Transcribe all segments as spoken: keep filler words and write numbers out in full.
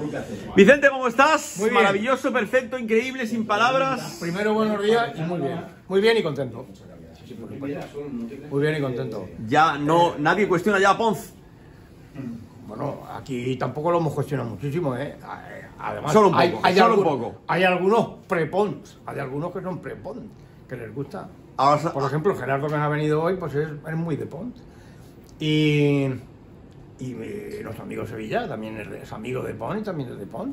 Vicente, ¿cómo estás? Muy bien. Maravilloso, perfecto, increíble, sin palabras. Primero, buenos días y muy bien. Muy bien y contento. Muy bien y contento. Ya no, nadie cuestiona ya a Ponz. Bueno, aquí tampoco lo hemos cuestionado muchísimo, ¿eh? Además, Solo un poco, hay, hay solo algún- un poco. Hay algunos prepons, hay algunos que son prepons, que les gusta. Ahora, Por ejemplo, Gerardo, que ha venido hoy, pues es, es muy de Pons. Y, y mi- nuestro amigo Sevilla también es, es amigo de Pons y también es de Pons.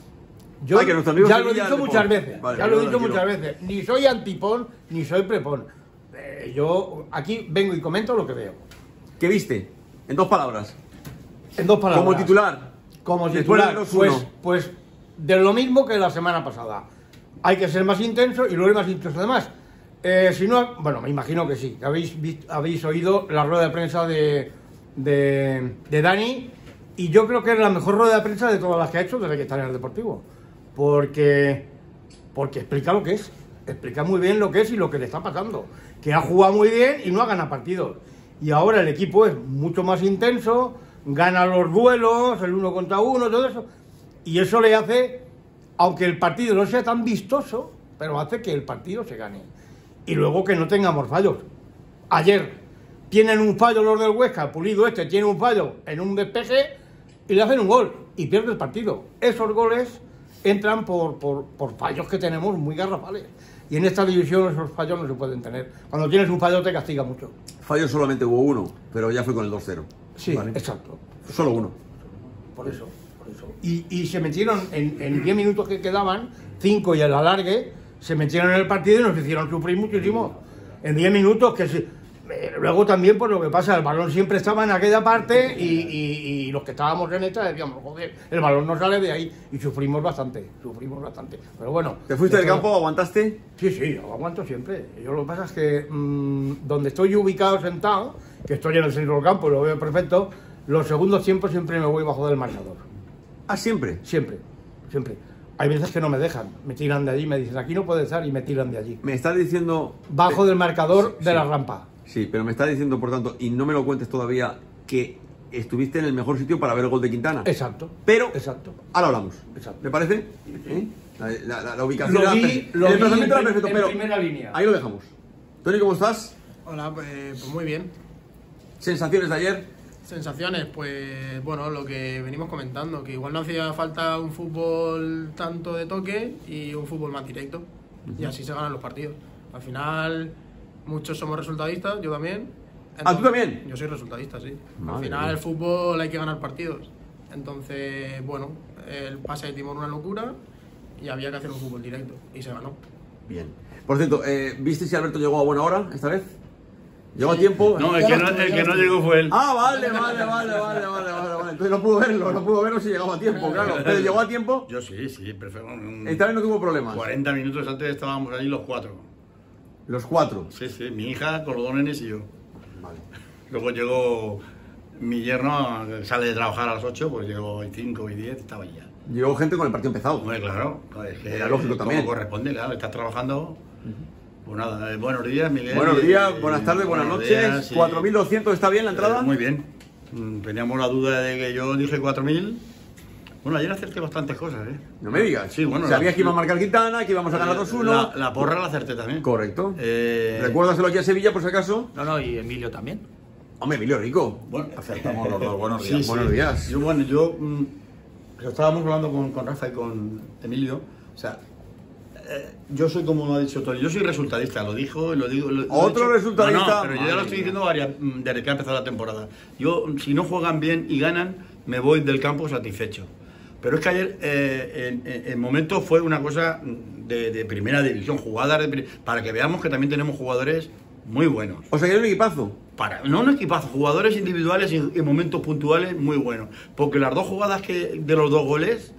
Yo Ah, que nuestro amigo ya lo he Sevilla es dicho de muchas Pons. veces, Vale, ya lo he tranquilo. dicho muchas veces. Ni soy antipon ni soy prepon. Eh, yo aquí vengo y comento lo que veo. ¿qué viste? En dos palabras. En dos palabras. Como titular. Como Después titular, del dos uno. pues, pues de lo mismo que la semana pasada. Hay que ser más intenso y luego más intenso. Además, eh, si no, bueno, me imagino que sí, que habéis, visto, habéis oído la rueda de prensa de, de, de Dani, y yo creo que es la mejor rueda de prensa de todas las que ha hecho desde que está en el Deportivo. Porque, porque explica lo que es, explica muy bien lo que es y lo que le está pasando. Que ha jugado muy bien y no ha ganado partidos. Y ahora el equipo es mucho más intenso, gana los duelos, el uno contra uno, todo eso. Y eso le hace, aunque el partido no sea tan vistoso, pero hace que el partido se gane. Y luego que no tengamos fallos. Ayer tienen un fallo los del Huesca, Pulido este tiene un fallo en un despeje y le hacen un gol y pierde el partido. Esos goles entran por, por, por fallos que tenemos muy garrafales. Y en esta división esos fallos no se pueden tener. Cuando tienes un fallo te castiga mucho. Fallo solamente hubo uno, pero ya fue con el dos cero. Sí, Vale. exacto. Solo uno. Por eso, por eso. Y, y se metieron en diez minutos que quedaban, cinco y el alargue, se metieron en el partido y nos hicieron sufrir muchísimo. En diez minutos que se, eh, luego también por lo que pasa, el balón siempre estaba en aquella parte y, y, y los que estábamos en esta decíamos, joder, el balón no sale de ahí y sufrimos bastante, sufrimos bastante. Pero bueno. ¿Te fuiste del eso- campo, aguantaste? Sí, sí, yo aguanto siempre. Yo lo que pasa es que mmm, donde estoy ubicado sentado, que estoy en el centro del campo y lo veo perfecto, los segundos tiempos siempre me voy bajo del marcador. Ah, siempre. Siempre, siempre. Hay veces que no me dejan, me tiran de allí, me dicen aquí no puede estar y me tiran de allí. Me estás diciendo... Bajo del marcador Sí, de sí. la rampa. Sí, pero me estás diciendo, por tanto, y no me lo cuentes todavía, que estuviste en el mejor sitio para ver el gol de Quintana. Exacto. Pero, Exacto. ahora hablamos. Exacto. ¿Me parece? ¿Eh? La, la- la- la ubicación Lo era vi- perfecta. lo El vi desplazamiento en era perfecto, prim- en pero primera línea. ahí lo dejamos. Tony, ¿cómo estás? Hola, pues, pues muy bien. ¿Sensaciones de ayer? Sensaciones, pues bueno, lo que venimos comentando, que igual no hacía falta un fútbol tanto de toque y un fútbol más directo. Y así se ganan los partidos. Al final, muchos somos resultadistas, yo también. ¿Ah, tú también? Yo soy resultadista, sí. Madre Al final, mía. el fútbol hay que ganar partidos. Entonces, bueno, el pase de timón una locura y había que hacer un fútbol directo. Y se ganó. Bien. Por cierto, eh, ¿viste si Alberto llegó a buena hora esta vez? ¿Llegó a tiempo? No, el que no, el que no llegó fue él. Ah, vale, vale, vale, vale, vale, vale, vale. Entonces no pudo verlo, no pudo verlo si llegaba a tiempo, claro. ¿Pero llegó a tiempo? Yo sí, sí, perfecto. Un- Esta vez no tuvo problemas. cuarenta minutos antes estábamos allí los cuatro. Los cuatro. Sí, sí, mi hija con los dos nenes y yo. Vale. Luego llegó mi yerno, que sale de trabajar a las ocho, pues llegó a cinco y diez, estaba allí ya. Llegó gente con el partido empezado. Hombre, claro, es que Era lógico como también. corresponde, claro, estás trabajando. Pues nada, eh, buenos días, Miguel. Buenos y- días, y- buenas tardes, buenas buenos noches. días, sí. cuatro mil doscientos, ¿está bien la entrada? Eh, muy bien. Mm, Teníamos la duda de que yo dije cuatro mil. Bueno, ayer acerté bastantes cosas, ¿eh? No me digas. Sí, bueno, Sabías la- que iba a marcar Quintana, que íbamos a ganar dos uno. La, la porra la acerté también. Correcto. Eh, Recuérdaselo aquí a Sevilla, por si acaso. No, no, y Emilio también. Hombre, Emilio Rico. Bueno, Acertamos los dos. Buenos sí, días. sí. Buenos días. Yo, bueno, yo mm, lo estábamos hablando con, con Rafa y con Emilio. O sea, eh, yo soy como ha dicho Tony, yo soy resultadista, lo dijo y lo digo. Lo, lo he Otro dicho. resultadista. No, no, pero yo ya Madre lo estoy mía. diciendo varias, mm, desde que ha empezado la temporada. Yo, si no juegan bien y ganan, me voy del campo satisfecho. Pero es que ayer, eh, en, en- en momentos, fue una cosa de, de primera división, jugadas de, pri- para que veamos que también tenemos jugadores muy buenos. O sea, que hay un equipazo. Para, no un equipazo, jugadores individuales y en momentos puntuales muy buenos. Porque las dos jugadas que de los dos goles,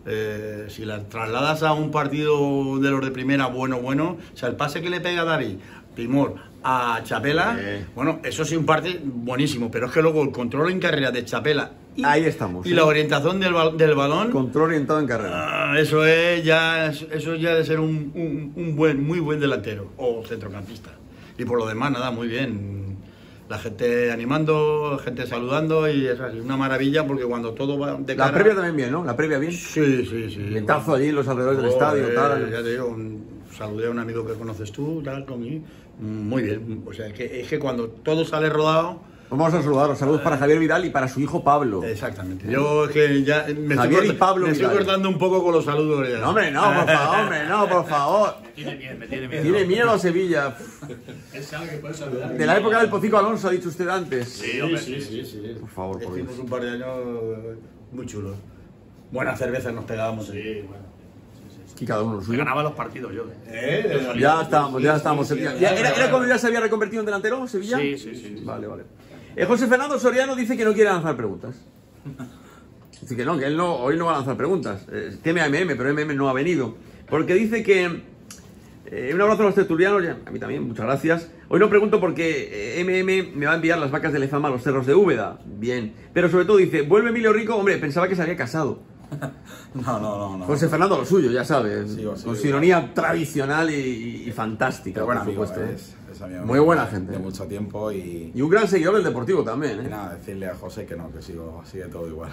eh, si las trasladas a un partido de los de primera, bueno, bueno, o sea, el pase que le pega David Timor a Chapela, Sí. bueno, eso sí un parte buenísimo, pero es que luego el control en carrera de Chapela y, Ahí estamos, y ¿eh? la orientación del, bal- del balón, Control orientado en carrera. ah, eso es ya eso ya de ser un, un- un buen, muy buen delantero o centrocampista. Y por lo demás, nada, muy bien. La gente animando, gente saludando y es así, una maravilla porque cuando todo va de cara... La previa también bien, ¿no? La previa bien. Sí, sí, sí. Vientazo allí en los alrededores del estadio, eh, tal. Ya te digo, un, saludé a un amigo que conoces tú, tal, conmigo. Muy bien. O sea, es que, es que cuando todo sale rodado... Vamos a saludaros. Saludos para Javier Vidal y para su hijo Pablo. Exactamente. Yo es que ya me Javier estoy, y Pablo me estoy Vidal. cortando un poco con los saludos. Ya. No, hombre, no, por favor, hombre, no, por favor. Tiene miedo, me tiene miedo. Tiene miedo a Sevilla. Él sabe que puede saludar. De la época del Pocico Alonso, ha dicho usted antes. Sí, hombre, sí, sí, sí. Por favor, por Dios. Hicimos un par de años muy chulos. Buenas cervezas nos pegábamos. Sí, bueno. Y cada uno lo Me suyo. ganaba los partidos yo. ¿eh? ¿Eh? Ya estábamos, ya estábamos. Ya- ¿Era, ¿Era cuando ya se había reconvertido en delantero, Sevilla? Sí, sí, sí. Vale, vale. Eh, José Fernando Soriano dice que no quiere lanzar preguntas. Dice que no, que él no, hoy no va a lanzar preguntas. Eh, teme a M M, pero M M no ha venido. Porque dice que... eh, un abrazo a los tertulianos, ya, a mí también, muchas gracias. Hoy no pregunto porque eh, M M me va a enviar las vacas de Lezama a los cerros de Úbeda. Bien. Pero sobre todo dice, vuelve Emilio Rico. Hombre, pensaba que se había casado. No, no, no. no. José Fernando lo suyo, ya sabes. Sí, sí, con sí. su ironía tradicional y, y fantástica, Pero buen por amigo, supuesto. es, es amigo Muy mío buena de- gente. De mucho tiempo y, Y un gran seguidor del Deportivo también, y ¿eh? nada, decirle a José que no, que sigo, sigue todo igual.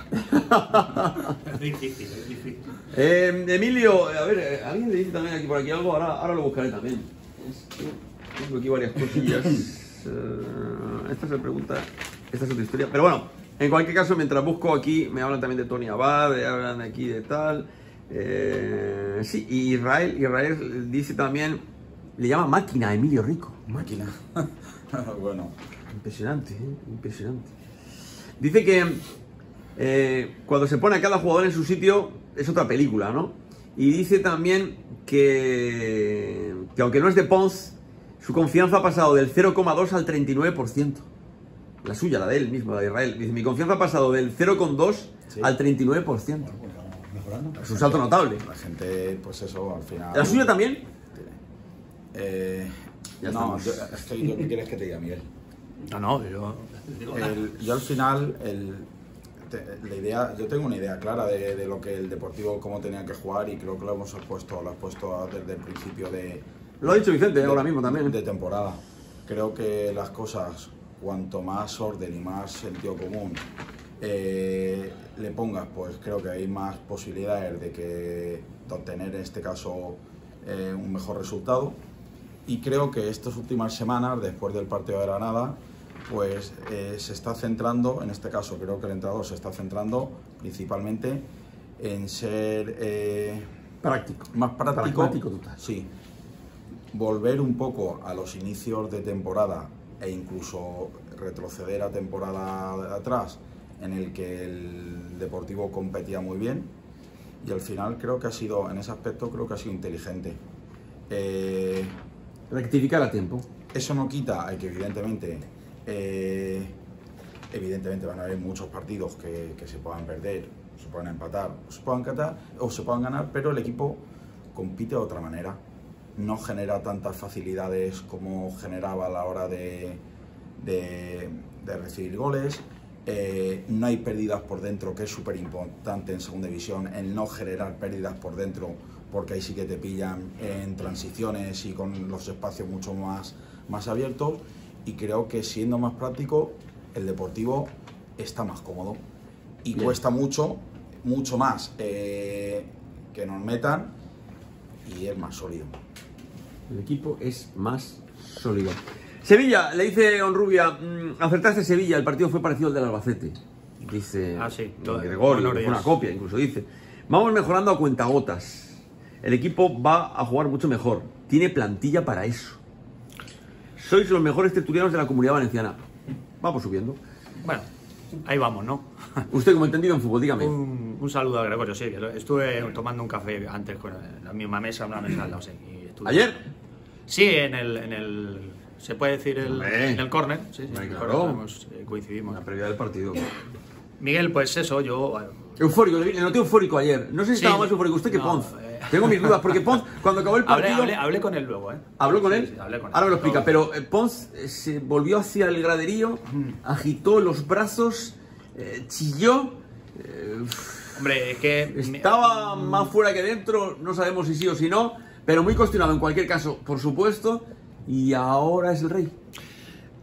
Es difícil, es difícil. Eh, Emilio, a ver, eh, alguien le dice también aquí por aquí algo, ahora, ahora lo buscaré también. Es que tengo aquí varias cosillas. Eh, esta se pregunta, esta es otra historia. Pero bueno, en cualquier caso, mientras busco aquí, me hablan también de Tony Abad, me hablan aquí de tal. Eh, sí, y Israel, Israel dice también, le llama máquina a Emilio Rico. Máquina. Bueno, Impresionante, ¿eh? Impresionante. Dice que eh, cuando se pone a cada jugador en su sitio es otra película, ¿no? Y dice también que, que aunque no es de Pons, su confianza ha pasado del cero coma dos al treinta y nueve por ciento. La suya, la de él mismo, la de Israel. Dice, mi confianza ha pasado del cero coma dos Sí. al treinta y nueve por ciento. Mejorando. Es un salto notable. la gente, pues eso, al final... ¿La suya también? Eh, Ya no, estamos. yo, es que yo, ¿qué quieres que te diga, Miguel? No, no, yo. El- yo al final, el, te- la idea, yo tengo una idea clara de, de lo que el Deportivo, cómo tenía que jugar y creo que lo hemos puesto, lo has puesto desde el principio de, Lo ha dicho Vicente de- ahora mismo también. de temporada. Creo que las cosas, cuanto más orden y más sentido común eh, le pongas, pues creo que hay más posibilidades de, que, de obtener en este caso eh, un mejor resultado. Y creo que estas últimas semanas, después del partido de Granada, pues eh, se está centrando, en este caso creo que el entrenador se está centrando principalmente en ser eh, Práctico. más práctico, Pragmático total. sí, volver un poco a los inicios de temporada e incluso retroceder a temporada de atrás en el que el Deportivo competía muy bien y al final creo que ha sido, en ese aspecto creo que ha sido inteligente. Eh, Rectificar a tiempo. eso no quita a que evidentemente eh, evidentemente van a haber muchos partidos que, que se puedan perder, se puedan empatar, o se puedan catar, o se puedan ganar, pero el equipo compite de otra manera. No genera tantas facilidades como generaba a la hora de, de, de recibir goles. Eh, no hay pérdidas por dentro, que es súper importante en segunda división, el no generar pérdidas por dentro, porque ahí sí que te pillan en transiciones y con los espacios mucho más, más abiertos. Y creo que siendo más práctico, el Deportivo está más cómodo. Y Bien. cuesta mucho, mucho más eh, que nos metan y es más sólido. El equipo es más sólido. Sevilla, le dice Onrubia, mmm, acertaste Sevilla, el partido fue parecido al del Albacete. Dice Ah, sí. Gregorio, Buenos fue días. una copia, incluso dice. Vamos mejorando a cuentagotas. El equipo va a jugar mucho mejor. Tiene plantilla para eso. Sois los mejores tertulianos de la Comunidad Valenciana. Vamos subiendo. Bueno, ahí vamos, ¿no? Usted, como entendido en fútbol, dígame. Un, un saludo a Gregorio, sí, que lo- estuve tomando un café antes con la misma mesa, una mesa al lado, sí. y estuve- ¿Ayer? Sí, en el, en el se puede decir el, Hombre. en el córner, sí, sí, Hombre, en el claro. córner hemos- eh, coincidimos. La previa del partido. Miguel, pues eso, yo eh, Eufórico, le le noté eufórico ayer. No sé si Sí. estaba más eufórico usted que No, Pons. eh. Tengo mis dudas, porque Pons, cuando acabó el hablé, partido... hablé, hablé con él luego, ¿eh? ¿Habló con Sí, él? sí, hablé con él. Ahora me lo explica, Todo. pero eh, Pons eh, se volvió hacia el graderío, agitó los brazos, eh, chilló, eh, Hombre, es que estaba más fuera que dentro, no sabemos si sí o si no, pero muy cuestionado en cualquier caso, por supuesto, y ahora es el rey.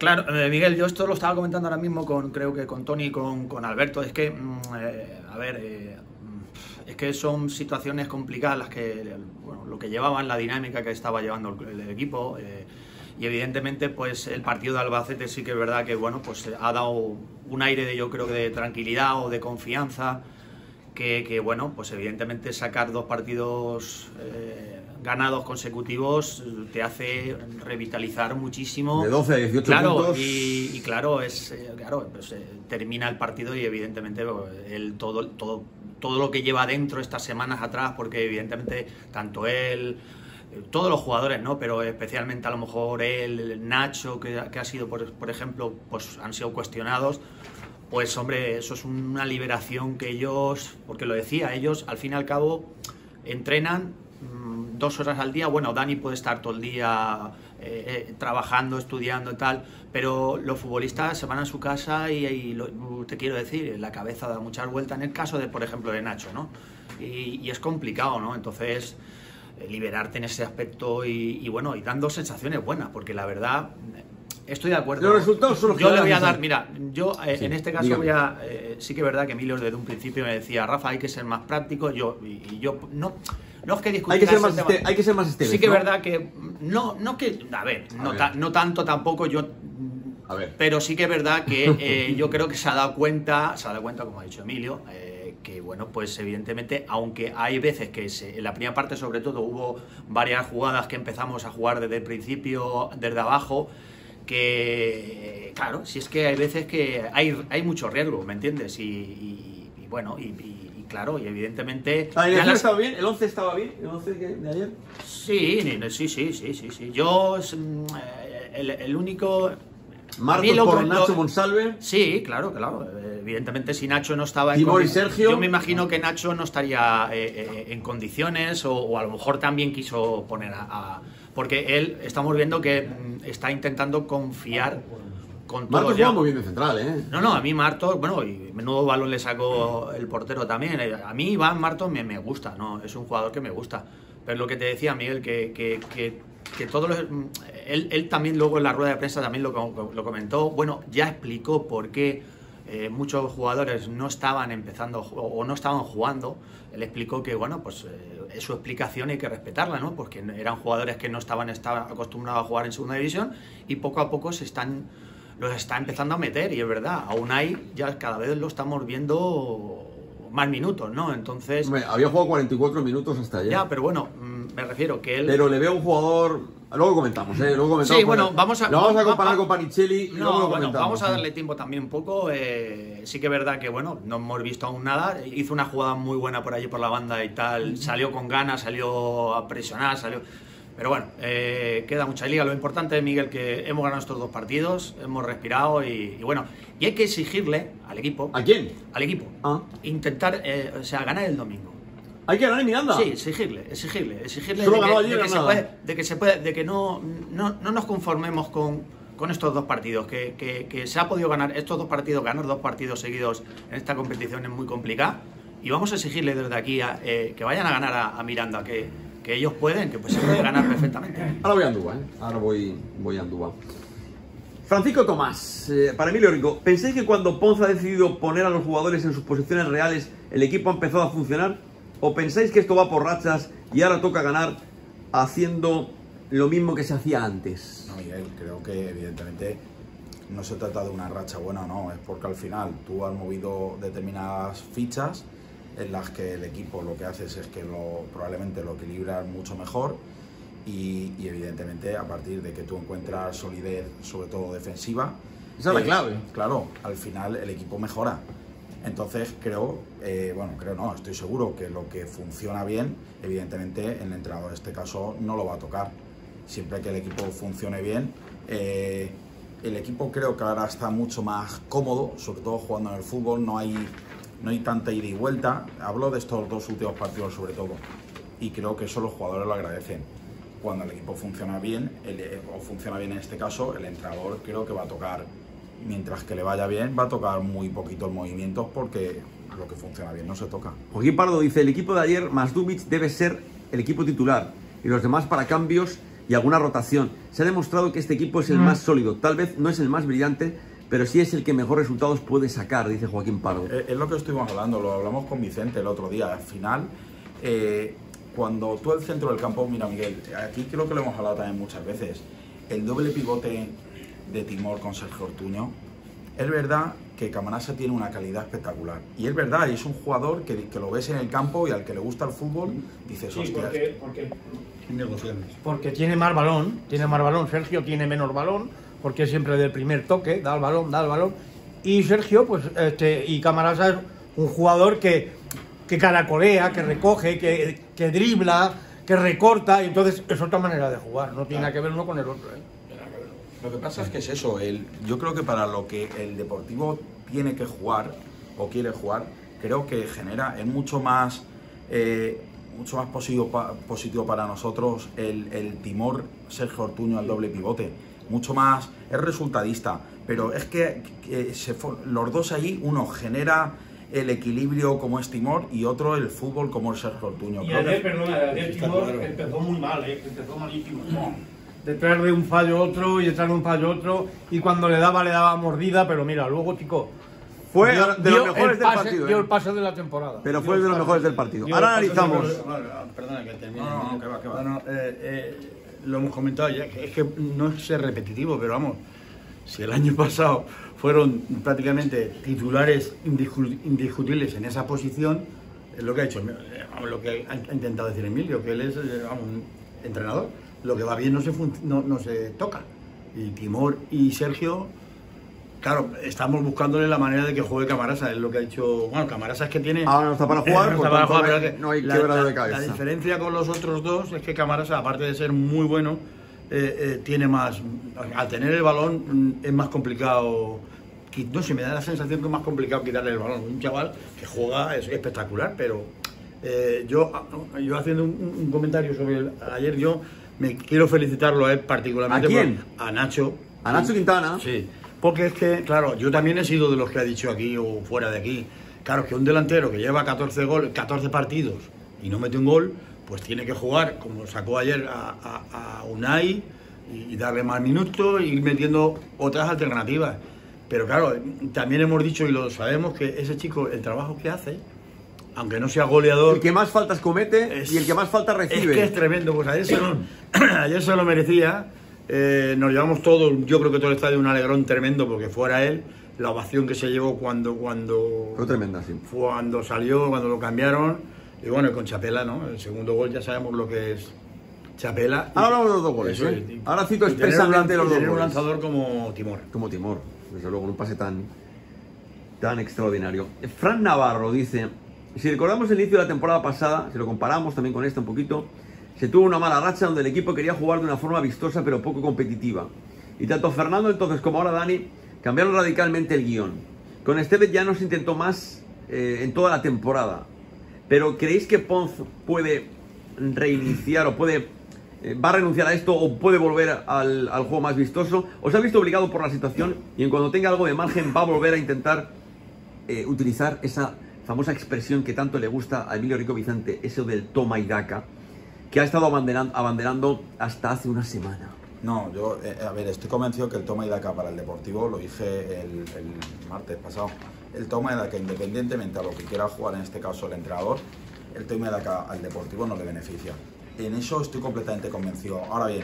Claro, eh, Miguel, yo esto lo estaba comentando ahora mismo con, creo que con Tony y con, con Alberto. Es que, mm, eh, a ver, eh, es que son situaciones complicadas las que, bueno, lo que llevaban, la dinámica que estaba llevando el, el equipo. Eh, y evidentemente, pues el partido de Albacete sí que es verdad que, bueno, pues ha dado un aire de, yo creo que de tranquilidad o de confianza. Que, que bueno, pues evidentemente sacar dos partidos eh, ganados consecutivos te hace revitalizar muchísimo. De doce a dieciocho claro, puntos. Y, y claro, es, eh, claro pues, eh, termina el partido y evidentemente el, todo, todo, todo lo que lleva dentro estas semanas atrás, porque evidentemente tanto él, todos los jugadores, ¿no? Pero especialmente a lo mejor él, Nacho, que, que ha sido, por, por ejemplo, pues han sido cuestionados. Pues hombre, eso es una liberación que ellos, porque lo decía, ellos al fin y al cabo entrenan mmm, dos horas al día. Bueno, Dani puede estar todo el día eh, eh, trabajando, estudiando y tal, pero los futbolistas se van a su casa y, y lo, te quiero decir, la cabeza da muchas vueltas, en el caso de, por ejemplo, de Nacho, ¿no? Y, y es complicado, ¿no? Entonces, eh, liberarte en ese aspecto y, y bueno, y dando sensaciones buenas, porque la verdad... Estoy de acuerdo. Los resultados son los que yo le dan voy a esa- dar, mira, yo eh, Sí, en este caso dígame. voy a, eh, sí que es verdad que Emilio desde un principio me decía, Rafa, hay que ser más práctico, yo y, y yo no, no es que discutir Hay que ser ese más, tema. este- hay que ser más esteves, Sí que es ¿no? verdad que no, no que, a ver, A no, ver. ta- no tanto tampoco yo. A ver. Pero sí que es verdad que eh, yo creo que se ha dado cuenta, se ha dado cuenta, como ha dicho Emilio, eh, que bueno, pues evidentemente, aunque hay veces que se- en la primera parte sobre todo hubo varias jugadas que empezamos a jugar desde el principio, desde abajo, que claro, si es que hay veces que hay, hay mucho riesgo, ¿me entiendes? Y, y- y bueno, y, y- y claro, y evidentemente... ¿La ya alineación las- estaba bien? ¿El once estaba bien? ¿El once que- de ayer? Sí, ni- sí, sí, sí, sí, sí. Yo, es, mm, eh, el, el único... a Marcos mí lo por que- Nacho lo- Monsalve. Sí, claro, claro. Eh, Evidentemente, si Nacho no estaba en Timor y condi- Sergio. yo me imagino que Nacho no estaría eh, eh, en condiciones o, o a lo mejor también quiso poner a, a- porque él, estamos viendo que mm, está intentando confiar con todo Marcos ya. juega muy bien de central, ¿eh? No, no, a mí Martos, bueno, y menudo balón le sacó el portero también. Eh, A mí Iván Martos me, me gusta, ¿no? Es un jugador que me gusta. Pero lo que te decía, Miguel, que, que, que, que todo lo- él, él también luego en la rueda de prensa también lo, co- lo comentó. Bueno, ya explicó por qué eh, muchos jugadores no estaban empezando o o no estaban jugando. Él explicó que, bueno, pues eh, es su explicación y hay que respetarla, ¿no? Porque eran jugadores que no estaban, estaban acostumbrados a jugar en segunda división y poco a poco se están los está empezando a meter, y es verdad, aún hay, ya cada vez lo estamos viendo más minutos, ¿no? Entonces, Hombre, había jugado cuarenta y cuatro minutos hasta ayer. ya, pero bueno, mm, me refiero que él... Pero le veo un jugador... Luego comentamos, ¿eh? Luego comentamos. Sí, bueno, porque vamos a- Lo vamos a va- comparar va- con Panicelli y luego No, lo bueno, comentamos. vamos a ¿eh? darle tiempo también un poco. eh, sí que es verdad que, bueno, no hemos visto aún nada. Hizo una jugada muy buena por allí por la banda y tal. Salió con ganas, salió a presionar, salió... Pero bueno, eh, queda mucha liga. Lo importante, Miguel, que hemos ganado estos dos partidos, hemos respirado y, y bueno, y hay que exigirle al equipo... ¿A quién? Al equipo. Ah. Intentar, eh, o sea, ganar el domingo. Hay que ganar en Miranda. Sí, exigirle, exigirle, exigirle Solo de ganó que, ayer, de que se nada. puede, de que se puede, de que no, no, no nos conformemos con, con estos dos partidos, que, que, que se ha podido ganar estos dos partidos, ganar dos partidos seguidos en esta competición es muy complicada y vamos a exigirle desde aquí a, eh, que vayan a ganar a, a Miranda, que, que ellos pueden, que pues se puede ganar perfectamente. Ahora voy a Andúa, ¿eh? Ahora voy, voy a Andúa. Francisco Tomás, eh, para Emilio Rico, ¿pensáis que cuando Ponce ha decidido poner a los jugadores en sus posiciones reales, el equipo ha empezado a funcionar? ¿O pensáis que esto va por rachas y ahora toca ganar haciendo lo mismo que se hacía antes? No, Miguel, creo que evidentemente no se trata de una racha buena o no, es porque al final tú has movido determinadas fichas en las que el equipo lo que haces es que lo, probablemente lo equilibras mucho mejor y, y evidentemente a partir de que tú encuentras solidez, sobre todo defensiva, Esa es la eh, clave. Claro, al final el equipo mejora. Entonces creo, eh, bueno, creo no, estoy seguro que lo que funciona bien, evidentemente el entrenador en este caso no lo va a tocar. Siempre que el equipo funcione bien, eh, el equipo creo que ahora está mucho más cómodo, sobre todo jugando en el fútbol, no hay, no hay tanta ida y vuelta. Hablo de estos dos últimos partidos sobre todo y creo que eso los jugadores lo agradecen. Cuando el equipo funciona bien, el, o funciona bien en este caso, el entrenador creo que va a tocar, mientras que le vaya bien, va a tocar muy poquitos movimientos porque lo que funciona bien no se toca. Joaquín Pardo dice, el equipo de ayer más Dubic debe ser el equipo titular y los demás para cambios y alguna rotación. Se ha demostrado que este equipo es el Mm. más sólido. Tal vez no es el más brillante, pero sí es el que mejor resultados puede sacar, dice Joaquín Pardo. Eh, Es lo que estuvimos hablando, lo hablamos con Vicente el otro día. Al final, eh, cuando tú el centro del campo, mira Miguel, aquí creo que lo hemos hablado también muchas veces, el doble pivote de Timor con Sergio Ortuño, es verdad que Camarasa tiene una calidad espectacular. Y es verdad, y es un jugador que, que lo ves en el campo y al que le gusta el fútbol, dices, Sí, hostias. porque, porque, Negociables. porque tiene más balón, tiene más balón. Sergio tiene menos balón, porque es siempre del primer toque, da el balón, da el balón. Y Sergio, pues, este, y Camarasa es un jugador que, que caracolea, que recoge, que, que dribla, que recorta, y entonces es otra manera de jugar, no tiene nada que ver uno con el otro, ¿eh? Lo que pasa es que es eso, el, yo creo que para lo que el Deportivo tiene que jugar o quiere jugar, creo que genera, es mucho más eh, mucho más positivo, pa, positivo para nosotros el, el Timor Sergio Ortuño al doble pivote, mucho más, es resultadista, pero es que, que se, los dos allí, uno genera el equilibrio como es Timor y otro el fútbol como es Sergio Ortuño. Y Creo ayer, que- perdona, ayer Está Timor claro. empezó muy mal, ¿eh? Empezó malísimo. Detrás de un fallo otro y detrás de un fallo otro, y cuando le daba, le daba mordida, pero mira, luego, chico, Fue dio- de los dio mejores el del pase- partido. dio ¿eh? el pase de la temporada. Pero Dio fue el de los pase- mejores del partido. dio Ahora el pase de la analizamos. temporada. Bueno, perdona que termine. No, no, no, que va, que va. Bueno, eh, eh, lo hemos comentado ya, que es que no es ser repetitivo, pero vamos, si el año pasado fueron prácticamente titulares indiscu- indiscutibles en esa posición, es lo que ha hecho, eh, vamos, lo que ha ha intentado decir Emilio, que él es eh, vamos, un entrenador. Lo que va bien no se, fun- no, no se toca. Y Timor y Sergio, claro, estamos buscándole la manera de que juegue Camarasa, es lo que ha dicho. Bueno, Camarasa es que tiene. Ahora no está para jugar, no por está para tanto, jugar, no hay- pero es que no hay la- quebrado la- de cabeza. La diferencia con los otros dos es que Camarasa, aparte de ser muy bueno, eh, eh, tiene más. Al tener el balón mm, es más complicado. qui- No sé, me da la sensación que es más complicado quitarle el balón. Un chaval que juega es espectacular, pero eh, yo, yo haciendo un, un comentario sobre el, ayer, yo me quiero felicitarlo a él particularmente. ¿A quién? por- a Nacho. A Nacho Quintana. Sí, porque es que, claro, yo también he sido de los que ha dicho aquí o fuera de aquí. Claro, que un delantero que lleva catorce goles, catorce partidos y no mete un gol, pues tiene que jugar, como sacó ayer a, a- a Unai, y, y darle más minutos y ir metiendo otras alternativas. Pero claro, también hemos dicho y lo sabemos que ese chico, el trabajo que hace, aunque no sea goleador, El que más faltas comete es- y el que más faltas recibe. Es que es tremendo, pues ayer se lo, ayer se lo merecía. Eh, nos llevamos todos, yo creo que todo el estadio un alegrón tremendo porque fuera él, la ovación que se llevó cuando cuando Fue tremenda, sí. cuando salió, cuando lo cambiaron, y bueno, y con Chapela, ¿no? El segundo gol ya sabemos lo que es Chapela. Ahora hablamos de los dos goles, Eso ¿eh? es, y- Ahora cito y tener un expresamente lan- los y dos tener un goles. lanzador como Timor. Como Timor, desde luego, en un pase tan, tan extraordinario. Fran Navarro dice, si recordamos el inicio de la temporada pasada, si lo comparamos también con esta un poquito, se tuvo una mala racha donde el equipo quería jugar de una forma vistosa pero poco competitiva. Y tanto Fernando entonces como ahora Dani cambiaron radicalmente el guión. Con Estevez ya no se intentó más eh, en toda la temporada. Pero ¿creéis que Ponz puede reiniciar o puede eh, va a renunciar a esto o puede volver al, al juego más vistoso? ¿Os ha visto obligado por la situación y en cuando tenga algo de margen va a volver a intentar eh, utilizar esa famosa expresión que tanto le gusta a Emilio Rico Vicente, eso del toma y daca, que ha estado abanderando, abanderando hasta hace una semana? No, yo, eh, a ver, estoy convencido que el toma y daca para el Deportivo, lo dije el, el martes pasado, el toma y daca, independientemente a lo que quiera jugar en este caso el entrenador, el toma y daca al Deportivo no le beneficia. En eso estoy completamente convencido. Ahora bien,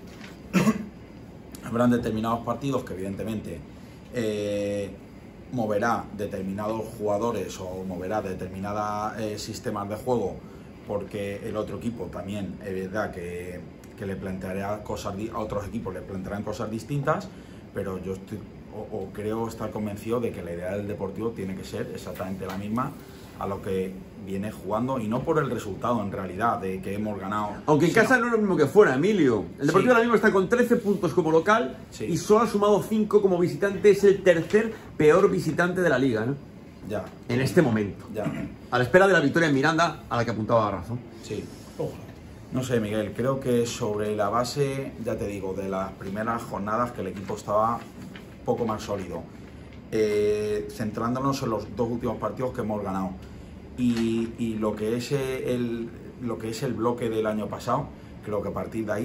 habrán determinados partidos que evidentemente eh, moverá determinados jugadores o moverá determinados eh, sistemas de juego, porque el otro equipo también es verdad que, que le planteará cosas, a otros equipos le plantearán cosas distintas, pero yo estoy o, o creo estar convencido de que la idea del Deportivo tiene que ser exactamente la misma a lo que viene jugando, y no por el resultado en realidad de que hemos ganado. Aunque en sino- casa no es lo mismo que fuera, Emilio. El Deportivo Sí. ahora mismo está con trece puntos como local Sí. y solo ha sumado cinco como visitante. Es el tercer peor visitante de la liga, ¿no? Ya, En este momento. ya. A la espera de la victoria en Miranda, a la que apuntaba Rafa. Sí. No sé, Miguel, creo que sobre la base, ya te digo, de las primeras jornadas que el equipo estaba un poco más sólido, eh, centrándonos en los dos últimos partidos que hemos ganado y, y lo que es el, lo que es el bloque del año pasado, creo que a partir de ahí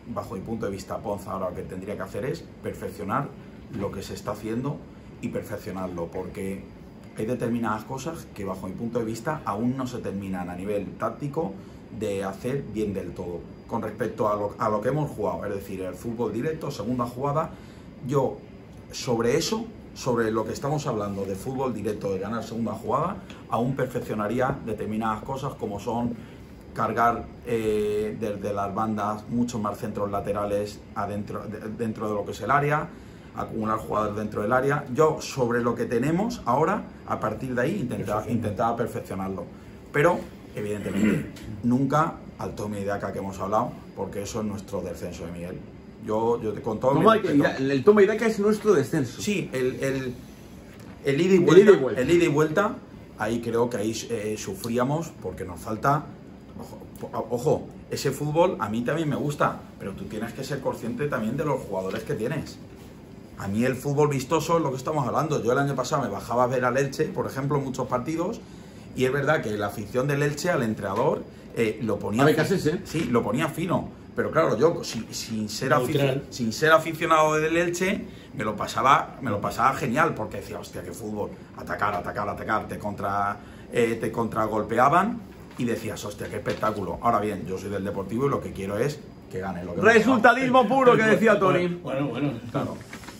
bajo mi punto de vista, Ponza ahora lo que tendría que hacer es perfeccionar lo que se está haciendo y perfeccionarlo, porque hay determinadas cosas que bajo mi punto de vista aún no se terminan a nivel táctico de hacer bien del todo. Con respecto a lo, a lo que hemos jugado, es decir, el fútbol directo, segunda jugada, yo sobre eso, sobre lo que estamos hablando de fútbol directo, de ganar segunda jugada, aún perfeccionaría determinadas cosas como son cargar eh, desde las bandas muchos más centros laterales adentro, de, dentro de lo que es el área, acumular jugadores dentro del área. Yo sobre lo que tenemos ahora, a partir de ahí intentaba, intentaba perfeccionarlo, pero evidentemente nunca al toma y daca que hemos hablado, porque eso es nuestro descenso de Miguel. Yo, yo con todo ¿Cómo mi hay que, respeto, el toma y daca es nuestro descenso. sí, el, el, el, ida y vuelta, el ida y vuelta, el ida y vuelta, ahí creo que ahí eh, sufríamos porque nos falta, ojo, ojo, ese fútbol a mí también me gusta, pero tú tienes que ser consciente también de los jugadores que tienes. A mí el fútbol vistoso es lo que estamos hablando. Yo el año pasado me bajaba a ver al Elche, por ejemplo, muchos partidos, y es verdad que la afición del Elche al entrenador eh, lo ponía, A Becasese. sí, lo ponía fino. Pero claro, yo sin, sin, ser aficionado, sin ser aficionado del Elche, me lo pasaba, me lo pasaba genial, porque decía, hostia, qué fútbol, atacar, atacar, atacar, te contra, eh, te contragolpeaban y decías, hostia, qué espectáculo. Ahora bien, yo soy del Deportivo y lo que quiero es que gane lo que Resultadismo puro, que decía Tony. Bueno, bueno, claro.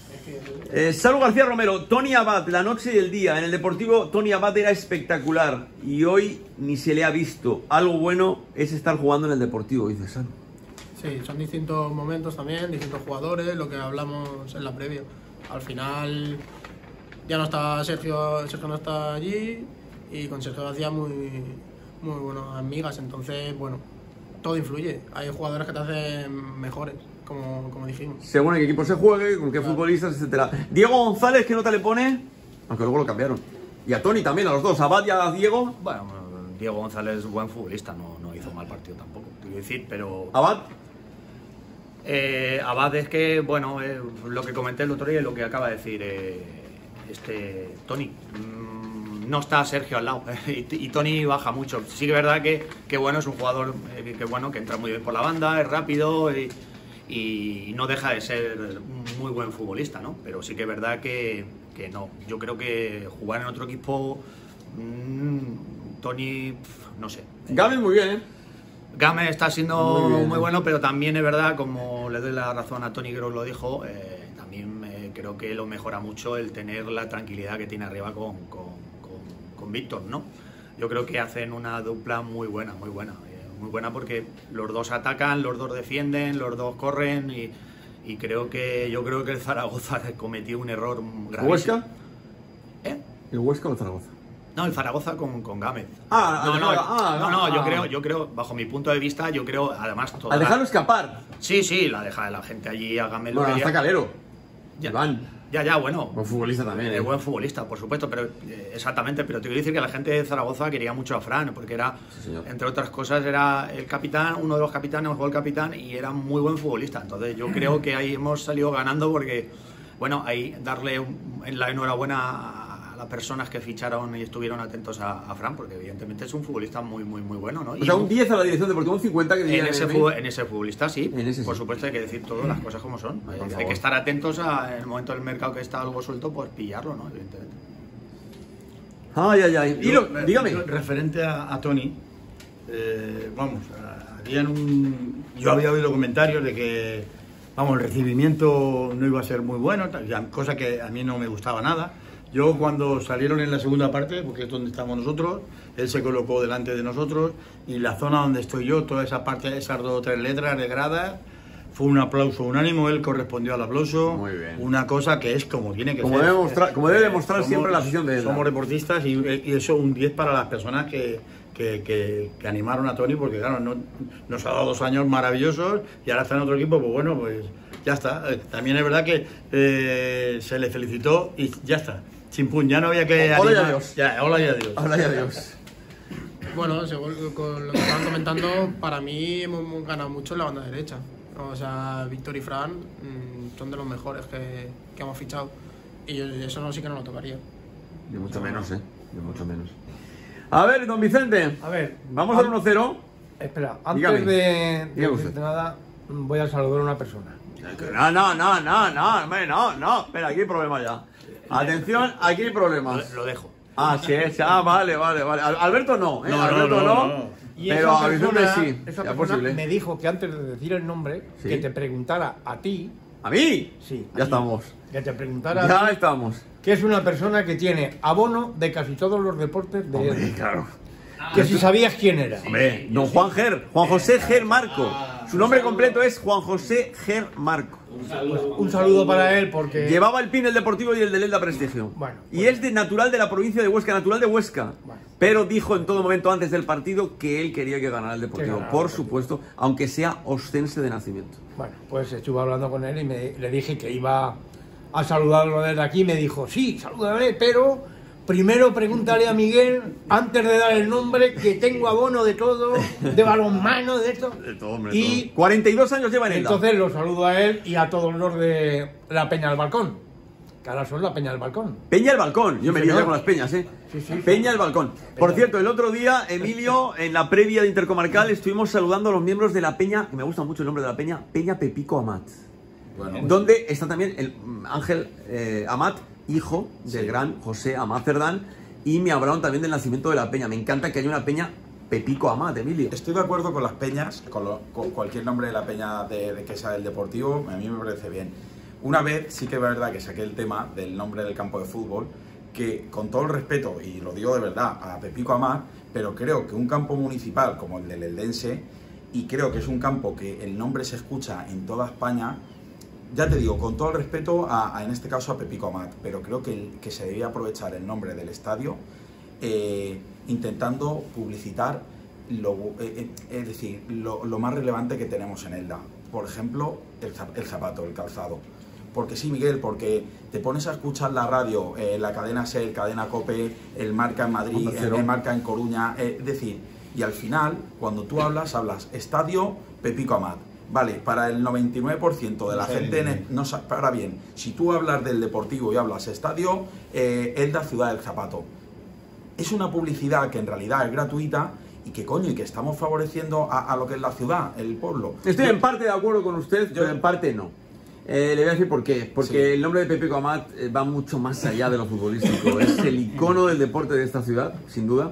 Eh, Salud García Romero, Tony Abad, la noche y el día. En el Deportivo, Tony Abad era espectacular y hoy ni se le ha visto. Algo bueno es estar jugando en el Deportivo, dice Salud. Sí, son distintos momentos también, distintos jugadores, lo que hablamos en la previa. Al final ya no está Sergio, Sergio no está allí y con Sergio hacía muy, muy buenas amigas, entonces, bueno, todo influye. Hay jugadores que te hacen mejores, como, como dijimos. Según en qué equipo se juegue, con qué Claro. futbolistas, etcétera. Diego González, ¿qué nota le pone? Aunque luego lo cambiaron. Y a Tony también, a los dos, a Abad y a Diego. Bueno, Diego González es buen futbolista, no, no hizo mal partido tampoco, te quiero decir, pero... Abad, Eh, Abad es que, bueno, eh, lo que comenté el otro día y lo que acaba de decir eh, este Tony. Mm, no está Sergio al lado y, y Tony baja mucho. Sí que es verdad que, que bueno, es un jugador eh, que, bueno, que entra muy bien por la banda, es rápido y, y no deja de ser un muy buen futbolista, ¿no? Pero sí que es verdad que, que no. Yo creo que jugar en otro equipo, mmm, Tony, pf, no sé. Gámez muy bien, ¿eh? Game está siendo Muy muy, bien. bueno, pero también es verdad, como le doy la razón a Tony, creo que lo dijo, eh, también eh, creo que lo mejora mucho el tener la tranquilidad que tiene arriba con, con, con, con Víctor, ¿no? Yo creo que hacen una dupla muy buena, muy buena, eh, muy buena porque los dos atacan, los dos defienden, los dos corren y, y creo que yo creo que el Zaragoza cometió un error ¿El gravísimo. Huesca? ¿Eh? ¿El Huesca o el Zaragoza? No, el Zaragoza con, con Gámez. Ah, no, no, ah, no, no, ah, yo ah. creo, yo creo, bajo mi punto de vista, yo creo, además, toda Al la- dejarlo escapar. Sí, sí, la deja de la gente allí a Gámez. lo Bueno, quería- hasta Calero. Ya, Iván. ya, ya, bueno. Buen futbolista también, Es ¿eh? buen futbolista, por supuesto, pero eh, exactamente, pero te quiero decir que la gente de Zaragoza quería mucho a Fran, porque era, Sí, señor. entre otras cosas, era el capitán, uno de los capitanes, mejor capitán, y era muy buen futbolista. Entonces yo creo que ahí hemos salido ganando porque, bueno, ahí darle un- en la enhorabuena a las personas que ficharon y estuvieron atentos a, a Fran, porque evidentemente es un futbolista muy, muy, muy bueno, ¿no? O Y sea, un diez a la dirección deportiva, un cincuenta que diría en ese, Meme. fu- en ese futbolista, sí. En ese por sí. supuesto, hay que decir todas las cosas como son. Por hay, favor. hay que estar atentos a, en el momento del mercado que está algo suelto, pues pillarlo, ¿no? Evidentemente. Ay, ay, ay. Y lo, Yo, dígame. yo, referente a, a Tony, eh, vamos, a- habían un, yo había oído comentarios de que, vamos, el recibimiento no iba a ser muy bueno, tal, ya, cosa que a mí no me gustaba nada. Yo cuando salieron en la segunda parte, porque es donde estamos nosotros, él se colocó delante de nosotros y la zona donde estoy yo, toda esa parte, esas dos o tres letras de gradas, fue un aplauso unánimo, él correspondió al aplauso. Muy bien. Una cosa que es como tiene que Como ser. debe mostrar- como debe Eh, demostrar somos- siempre la afición de Somos Edla. deportistas y, y eso un diez para las personas que, que, que- que animaron a Tony, porque claro, no- nos ha dado dos años maravillosos y ahora está en otro equipo, pues bueno, pues ya está. Eh, También es verdad que eh, se le felicitó y ya está. Chimpún, ya no había que Hola y animar. adiós. Ya, hola y adiós. Ahora ya Dios. Bueno, según con lo que estaban comentando, para mí hemos hemos ganado mucho en la banda derecha. O sea, Víctor y Fran mm, son de los mejores que, que hemos fichado. Y yo- eso no sí que no lo tocaría. De mucho menos, ¿eh? De mucho menos. A ver, don Vicente. A ver, Vamos al uno cero. Espera, antes Dígame. de, de Dígame decirte usted. nada, voy a saludar a una persona. No, no, no, no, no, hombre, no, no. Espera, aquí hay problema ya. Atención, aquí hay problemas. Lo, lo dejo. Ah, sí, sí, ah, vale, vale, vale. Al- Alberto no, ¿eh? No, no, Alberto no, no. no. Y Pero esa a Vicente persona, sí. esa Ya persona posible. me dijo que antes de decir el nombre, Sí. que te preguntara a ti, ¿A mí? sí, a Ya ti, estamos. que te preguntara a Ya ti, estamos. que es una persona que tiene abono de casi todos los deportes de Hombre, él. claro. Que si sabías quién era. Hombre, don Juan Ger, Juan José Ger Marco. Su nombre completo es Juan José Ger Marco. Un saludo para él porque... Llevaba el pin el Deportivo y el del Elda Prestigio. Bueno, y pues- es de natural de la provincia de Huesca, natural de Huesca. Bueno. Pero dijo en todo momento antes del partido que él quería que ganara el Deportivo, ganara el por Deportivo. supuesto, aunque sea ostense de nacimiento. Bueno, pues estuve hablando con él y me, le dije que iba a saludarlo desde aquí. Me dijo, sí, salúdame, pero primero pregúntale a Miguel, antes de dar el nombre, que tengo abono de todo, de balonmano, de esto. De todo, hombre, Y todo. cuarenta y dos años lleva en Elda. entonces lo saludo a él y a todos los de la Peña del Balcón, que ahora son la Peña del Balcón. Peña el Balcón, yo me señor. iría con las peñas, ¿eh? Sí, sí, Peña sí. el Balcón. Por cierto, el otro día, Emilio, en la previa de Intercomarcal, estuvimos saludando a los miembros de la Peña, que me gusta mucho el nombre de la Peña, Peña Pepico Amat. Bueno, Donde está también el mm, Ángel eh, Amat, hijo del Sí. gran José Amat Cerdán, y me hablaron también del nacimiento de la Peña. Me encanta que haya una Peña Pepico Amat, Emilio. estoy de acuerdo con las peñas, con, lo- con cualquier nombre de la peña de, de que sea del Deportivo, a mí me parece bien. Una vez sí que es verdad que saqué el tema del nombre del campo de fútbol, que con todo el respeto, y lo digo de verdad, a Pepico Amat, pero creo que un campo municipal como el del Eldense, y creo que es un campo que el nombre se escucha en toda España, ya te digo, con todo el respeto a, a, en este caso a Pepico Amat, pero creo que, el- que se debía aprovechar el nombre del estadio eh, intentando publicitar lo, eh, eh, es decir, lo, lo más relevante que tenemos en Elda. Por ejemplo, el, zap- el zapato, el calzado. Porque sí, Miguel, porque te pones a escuchar la radio, eh, la cadena SER, cadena COPE, el Marca en Madrid, Onda el, Cero. el Marca en Coruña, eh, es decir, y al final, cuando tú hablas, hablas Estadio Pepico Amat. Vale, para el noventa y nueve por ciento de la Sí, gente sí. no sa- ahora bien, si tú hablas del Deportivo y hablas Estadio eh, Elda Ciudad del Zapato, es una publicidad que en realidad es gratuita y que coño, y que estamos favoreciendo a, a lo que es la ciudad, el pueblo. Estoy en parte de acuerdo con usted, Yo- pero en parte no. Eh, le voy a decir por qué. Porque Sí. el nombre de Pepico Amat eh, va mucho más allá de lo futbolístico. Es el icono del deporte de esta ciudad, sin duda.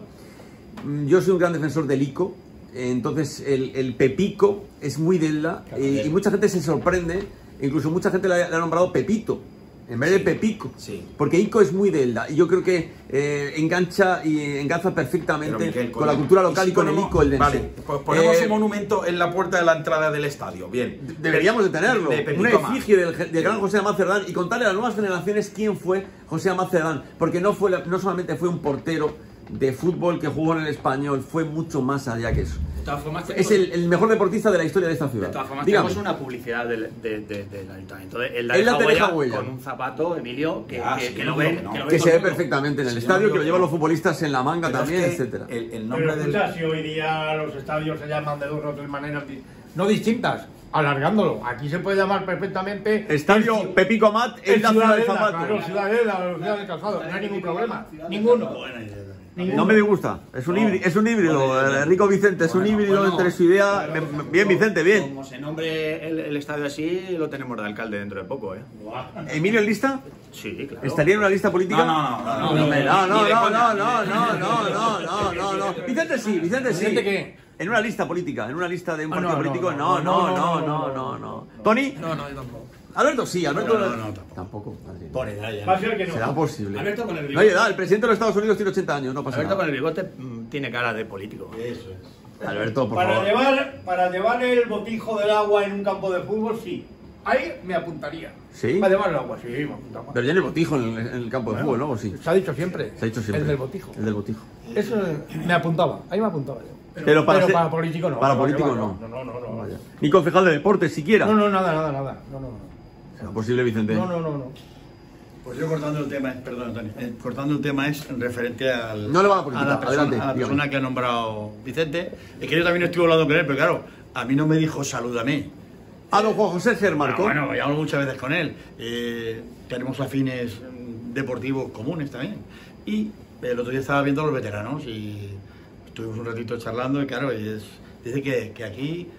Mm, Yo soy un gran defensor del ICO. eh, Entonces, el, el Pepico es muy de Elda. eh, y mucha gente se sorprende. Incluso mucha gente le ha, le ha nombrado Pepito en vez de Sí. Pepico. Sí. Porque ICO es muy de Elda. Y yo creo que eh, engancha y engaza perfectamente Pero, Miguel, con la coño, cultura local y, si con el ponemos- ICO eldense. Vale, pues ponemos Eh, un monumento en la puerta de la entrada del estadio, bien. Deberíamos de tenerlo, De Pepico una Amat. efigie del, del gran José Amat Cerdán y contarle a las nuevas generaciones quién fue José Amat Cerdán, porque no, fue, la- no solamente fue un portero de fútbol que jugó en el Español, fue mucho más allá que eso. De todas formas, Es el, el mejor deportista de la historia de esta ciudad. De todas formas, Dígame. tenemos una publicidad del, de- de- del ayuntamiento. Él Él la deja la te huella, deja huella. con un zapato, Emilio, que, Ya, que, sí, que no lo digo ven. que no. que lo Que ven se ve todo el mundo. perfectamente en el Sí, estadio, yo que lo digo llevan que los futbolistas en la manga Pero es también, que etcétera. El, el Pero nombre del... escucha, si hoy día los estadios se llaman de dos o tres maneras, di- no distintas, alargándolo. Aquí se puede llamar perfectamente... Estadio el- Pepico Amat el en la ciudad del Ciudadela, zapato. claro, Ciudadela, la ciudad del calzado, no hay ningún problema. Ninguno. Buena idea también. Ninguno. No me disgusta, es un híbrido, es un híbrido. eh, Rico Vicente, es un Bueno, híbrido bueno. entre su idea. Me- me- Bien, Vicente, bien. Como se nombre el, el estadio así, lo tenemos de alcalde dentro de poco, ¿eh? ¿Emilio en lista? Sí, claro. ¿Estaría en una lista política? No, no, no, no, No, no, no, no, no, no, ni de no, coña, no, ni no, de- no, no, no, no, no. Vicente sí, Vicente sí. ¿Vicente qué? En una lista política, en una lista de un Ah, partido no, no, político, no, no, no, no, no, no, no, no, no. ¿Tony? No, no, yo tampoco. Alberto sí, Alberto No, no, no, tampoco. tampoco. Madre. Por edad ya. Va a ser que no. Será posible. Alberto con el No bigote. hay edad, el presidente de los Estados Unidos tiene ochenta años, no pasa Alberto con nada. el bigote mm, tiene cara de político. Eso es. Alberto, por Para favor. llevar, para llevar el botijo del agua en un campo de fútbol, sí. Ahí me apuntaría. ¿Sí? Para llevar el agua, sí, me apuntaba. Pero ya en el botijo, en el, en el campo de fútbol, ¿no? ¿O sí? Se ha dicho siempre. Se ha dicho siempre. El del botijo. El del botijo. Eso me apuntaba, ahí me apuntaba yo. Pero para pero ser- para político no. para no, político que va, no. No, no, no. no. Vaya. Ni concejal de deportes siquiera. No, no, nada, nada, nada. No, no, no. ¿Será posible, Vicente? No, no, no, no. Pues yo cortando el tema, perdón, Tony, eh, cortando el tema es referente al, No le va a la política, la persona, adelante, a la dígame. persona que ha nombrado Vicente. Es que yo también estuve hablando con él, pero claro, a mí no me dijo salúdame. A don Juan José Germarco. Ah, bueno, he hablado muchas veces con él. Eh, tenemos afines mm, deportivos comunes también. Y el otro día estaba viendo a los veteranos y estuvimos un ratito charlando y claro, y es, dice que, que aquí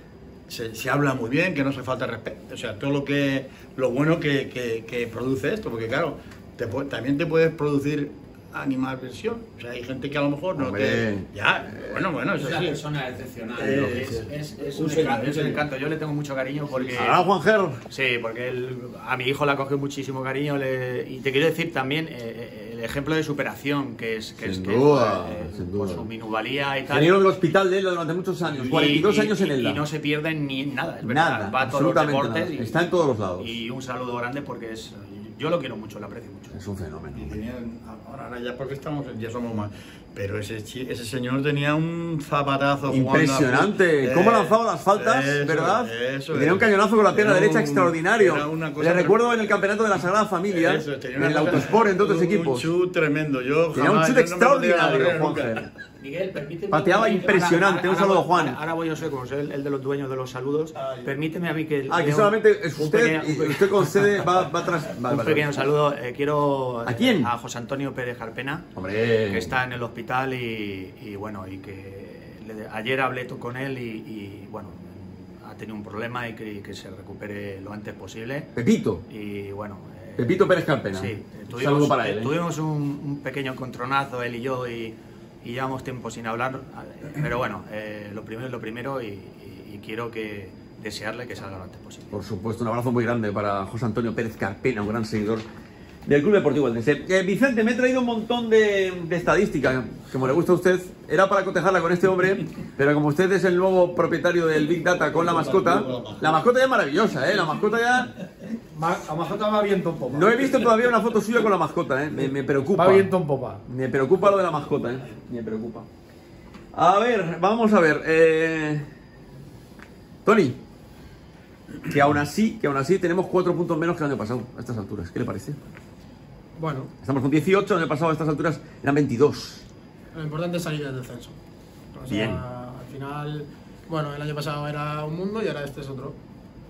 se, se habla muy bien, que no se falta respeto. O sea, todo lo que lo bueno que, que, que produce esto, porque claro, te, también te puedes producir animadversión. O sea, hay gente que a lo mejor no Hombre. te... Ya, bueno, bueno, eso Es una sí. persona excepcional. Eh, es, sí. es, es Un un, señor, encanto, un es un señor. encanto. Yo le tengo mucho cariño porque... Ahora Juan Ger. Sí, porque él, a mi hijo le ha cogido muchísimo cariño. Le, y te quiero decir también eh, el ejemplo de superación que es, que Sin es que duda, eh, sin por duda. su minuvalía y tal. Ingeniero del hospital de Elda durante muchos años, cuarenta y dos Y- años en y- Elda. Y no se pierde ni nada, es verdad. Nada, Va a todos los absolutamente deportes. nada. Y, Está en todos los lados. Y un saludo grande porque es, yo lo quiero mucho, lo aprecio mucho. Es un fenómeno. Y tenía- ahora, ahora ya porque estamos, ya somos más. Pero ese, chi- ese señor tenía un zapatazo jugando a Impresionante. fútbol. Cómo Eh, lanzaba las faltas, eso, ¿verdad? eso Y tenía un es. cañonazo con la pierna Era derecha un- extraordinario. era una cosa Le tre- recuerdo en el campeonato de la Sagrada Familia, Eso, tenía en una el cosa- Autosport, en todos los un- equipos. Un chut tremendo. Yo Tenía un jamás- chut yo no me podía extraordinario, barrer Juan nunca. Ger. Miguel, permíteme. Pateaba ahora- impresionante. ahora- Un saludo, ahora- Juan. Ahora voy yo, soy como soy el, el de los dueños de los saludos. Permíteme a mí que. Ah, que lea un- solamente es un usted pequeño- y un pe- usted concede, va, va atrás. Vale, un vale, pequeño vale. saludo. Eh, quiero. ¿A quién? A José Antonio Pérez Carpena, Hombre. que está en el hospital y, y bueno, y que le- ayer hablé to- con él y, y, bueno, ha tenido un problema y que, que se recupere lo antes posible. Pepito. Y bueno. eh, Pepito Pérez Carpena. Sí, eh, Un tuvimos, saludo para él. eh, ¿eh? tuvimos un, un pequeño encontronazo él y yo y, y llevamos tiempo sin hablar, eh, pero bueno, eh, lo primero es lo primero y, y- y quiero que desearle que salga lo antes posible. Por supuesto, un abrazo muy grande para José Antonio Pérez Carpena, un gran seguidor del Club Deportivo Eldense. Eh, Vicente, me he traído un montón de, de estadística, como le gusta a usted. Era para cotejarla con este hombre, pero como usted es el nuevo propietario del Big Data con la mascota, la mascota ya es maravillosa, ¿eh? La mascota ya... Ma- A Majota va viento en popa. No he visto todavía una foto suya con la mascota, ¿eh? Me, me preocupa. Va viento en popa. Me preocupa lo de la mascota, ¿eh? Me preocupa. A ver, vamos a ver. Eh... Tony, que aún así, que aún así tenemos cuatro puntos menos que el año pasado, a estas alturas. ¿Qué le parece? Bueno, Estamos con dieciocho, el año pasado a estas alturas eran veintidós. lo importante es salir del descenso. O sea, Bien. al final, bueno, el año pasado era un mundo y ahora este es otro.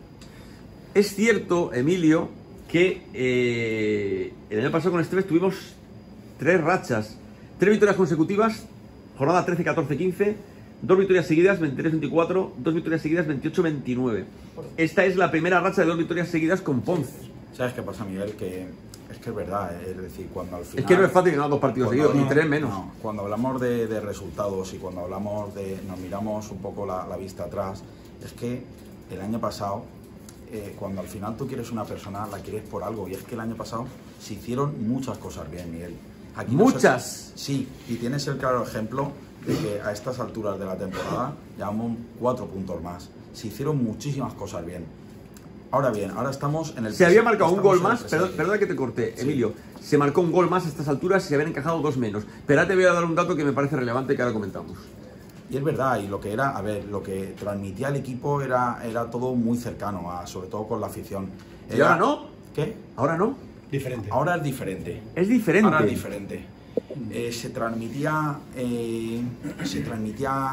Es cierto, Emilio, que eh, el año pasado con Esteves tuvimos tres rachas, tres victorias consecutivas, jornada trece, catorce, quince, dos victorias seguidas, veintitrés, veinticuatro, dos victorias seguidas, veintiocho, veintinueve. Esta es la primera racha de dos victorias seguidas con Ponce. ¿Sabes qué pasa, Miguel? Que es que es verdad, eh, es decir, cuando al final... Es que no es fácil ganar dos partidos cuando seguidos, ni hablamos- tres menos. no, cuando hablamos de, de resultados y cuando hablamos de... nos miramos un poco la, la vista atrás, es que el año pasado, eh, cuando al final tú quieres una persona, la quieres por algo, y es que el año pasado se hicieron muchas cosas bien, Miguel. Aquí no se- ¿Muchas? Sí, y tienes el claro ejemplo de que a estas alturas de la temporada llevamos cuatro puntos más. Se hicieron muchísimas cosas bien. Ahora bien, ahora estamos en el... Se había marcado un estamos gol en el más, presente. perdón, perdona que te corté, Sí. Emilio. Se marcó un gol más a estas alturas y se habían encajado dos menos. Pero ahora te voy a dar un dato que me parece relevante que ahora comentamos. Y es verdad, y lo que era, a ver, lo que transmitía el equipo era, era todo muy cercano, a, sobre todo con la afición. ¿Y Era- ahora no? ¿Qué? Ahora no. Diferente. Ahora es diferente. Es diferente. Ahora es diferente. Eh, se transmitía, eh, se transmitía,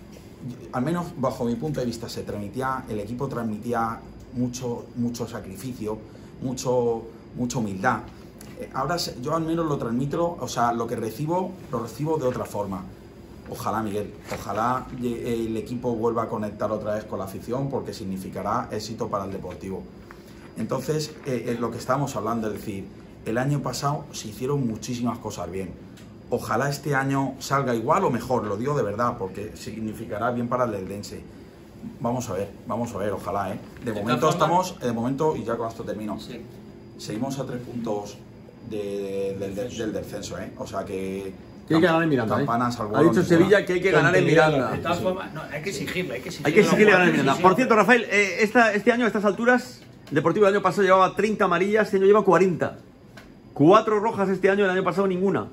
al menos bajo mi punto de vista, se transmitía, el equipo transmitía mucho, mucho sacrificio, mucho, mucha humildad. Eh, ahora se- yo al menos lo transmito, o sea, lo que recibo, lo recibo de otra forma. Ojalá, Miguel, ojalá lle- el equipo vuelva a conectar otra vez con la afición porque significará éxito para el Deportivo. Entonces, eh, es lo que estábamos hablando, es decir, el año pasado se hicieron muchísimas cosas bien. Ojalá este año salga igual o mejor, lo digo de verdad, porque significará bien para el Eldense. Vamos a ver, vamos a ver, ojalá, ¿eh? De, De momento todas formas- estamos, de momento, y ya con esto termino, Sí. seguimos a tres puntos de- del, del- del descenso, ¿eh? O sea que... Que hay que ganar en Miranda. ¿eh? campanas al Ha vuelo, dicho ninguna. Sevilla que hay que ganar en Miranda. De todas formas, no, hay que exigirle, hay que exigirle. Hay que exigirle ganar en Sí, Miranda. sí. Por cierto, Rafael, eh, esta, este año, a estas alturas, el Deportivo el año pasado llevaba treinta amarillas, este año lleva cuarenta. Cuatro rojas este año, el año pasado ninguna.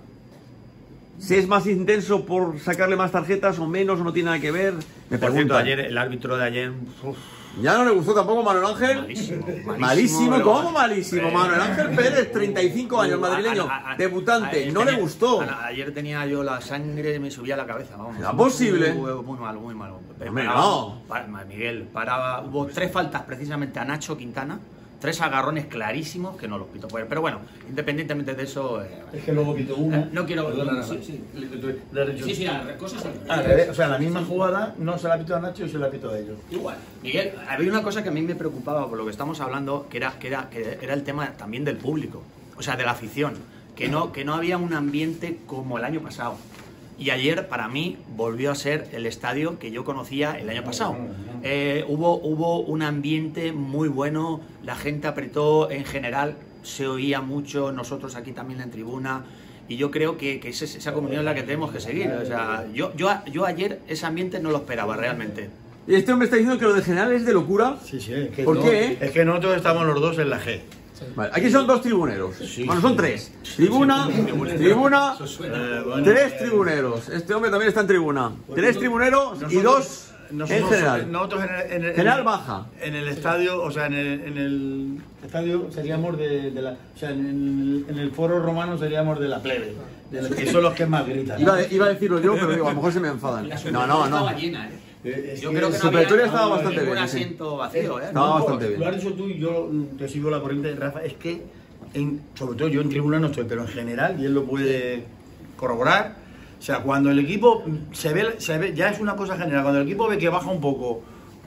Si es más intenso por sacarle más tarjetas o menos, o no tiene nada que ver. Me Por cierto, preguntan. ayer, el árbitro de ayer. uf, Ya no le gustó tampoco Manuel Ángel. Malísimo, malísimo, Malísimo, pero- ¿cómo malísimo? Eh, Manuel Ángel Pérez, treinta y cinco años, madrileño, A- a- a- debutante. a- No le tenía- gustó. a- Ayer tenía yo la sangre, me subía a la cabeza. Vamos. ¿Era posible? Muy, muy malo, muy malo. Hombre, Paraba- no. pa- Miguel, paraba. Hubo tres faltas precisamente a Nacho Quintana. tres agarrones clarísimos que no los pitó. Pero bueno, independientemente de eso... Eh, Es que luego pitó uno. eh, no quiero... Perdona, sí, no. sí. Le he dicho- Sí, sí, las cosas al Al revés, o sea, la misma jugada no se la pitó a Nacho y se la pitó a ellos. Igual. Miguel, había una cosa que a mí me preocupaba por lo que estamos hablando, que era, que era, que era el tema también del público, o sea, de la afición, que no, que no había un ambiente como el año pasado. Y ayer, para mí, volvió a ser el estadio que yo conocía el año pasado. Eh, hubo, hubo un ambiente muy bueno, la gente apretó en general, se oía mucho, nosotros aquí también en tribuna, y yo creo que, que es esa comunión es la que tenemos que seguir. O sea, yo, yo, yo ayer ese ambiente no lo esperaba realmente. Y este hombre está diciendo que lo de general es de locura. Sí, sí, es que ¿Por no- qué? Es que nosotros estamos los dos en la G. Vale, aquí son dos tribuneros. Sí, bueno, son sí. tres. Tribuna, tribuna, Eh, bueno, tres eh, tribuneros. Este hombre también está en tribuna. Tres tribuneros y nosotros- dos en nosotros- general. Nosotros en el, en el- General baja. En el estadio, o sea, en el, en el estadio seríamos de, de la. O sea, en el, en el foro romano seríamos de la plebe. De los que son los que más gritan. Iba, a- iba a decirlo yo, pero digo, a lo mejor se me enfadan. No, no, no. Estaba llena, ¿eh? Eh, es Yo que creo que es- no había Superatoria estaba ningún bastante bien, sí. asiento vacío, ¿eh? Estaba No, bastante Lo bien. has dicho tú y yo te sigo la corriente, Rafa. Es que, en- sobre todo yo en tribuna no estoy, pero en general, y él lo puede corroborar. O sea, cuando el equipo se ve, se ve, ya es una cosa general, cuando el equipo ve que baja un poco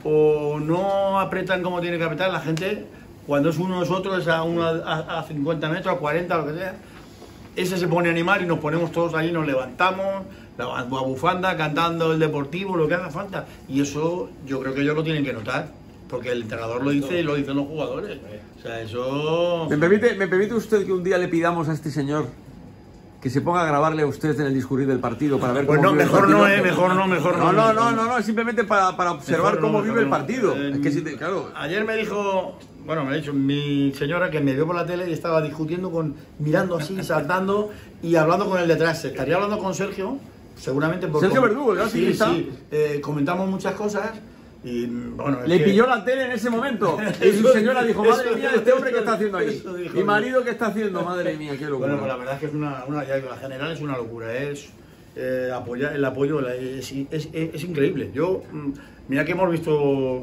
o no apretan como tiene que apretar, la gente, cuando es uno de nosotros, es a, uno a, a cincuenta metros, a cuarenta, lo que sea, ese se pone a animar y nos ponemos todos ahí, nos levantamos, la la bufanda, cantando el deportivo, lo que haga falta. Y eso yo creo que ellos lo tienen que notar, porque el entrenador lo dice y lo dicen los jugadores. O sea, eso... ¿Me permite, ¿Me permite usted que un día le pidamos a este señor que se ponga a grabarle a usted en el discurrir del partido para ver Pues cómo no, vive el mejor no, partido? eh, mejor no, mejor No, no. no, no, no, no, es simplemente para, para observar Mejor no, cómo mejor vive el no. partido. Eh, Es que sí, te- claro. Ayer me dijo, bueno, me ha dicho mi señora que me vio por la tele y estaba discutiendo con, mirando así, saltando y hablando con el detrás. Estaría hablando con Sergio, seguramente por... Sergio Verdugo, el gran Sí, ciclista. sí, eh, comentamos muchas cosas y bueno... es Le que- pilló la tele en ese momento y su Eso- señora dijo, madre eso- mía, este hombre que eso- está haciendo ahí. eso dijo. Mi marido que está haciendo, madre mía, qué locura. Bueno, pues la verdad es que es una, una ya digo, la general es una locura, es eh, apoyar, el apoyo la- es, es, es- es increíble. Yo, mm, mira que hemos visto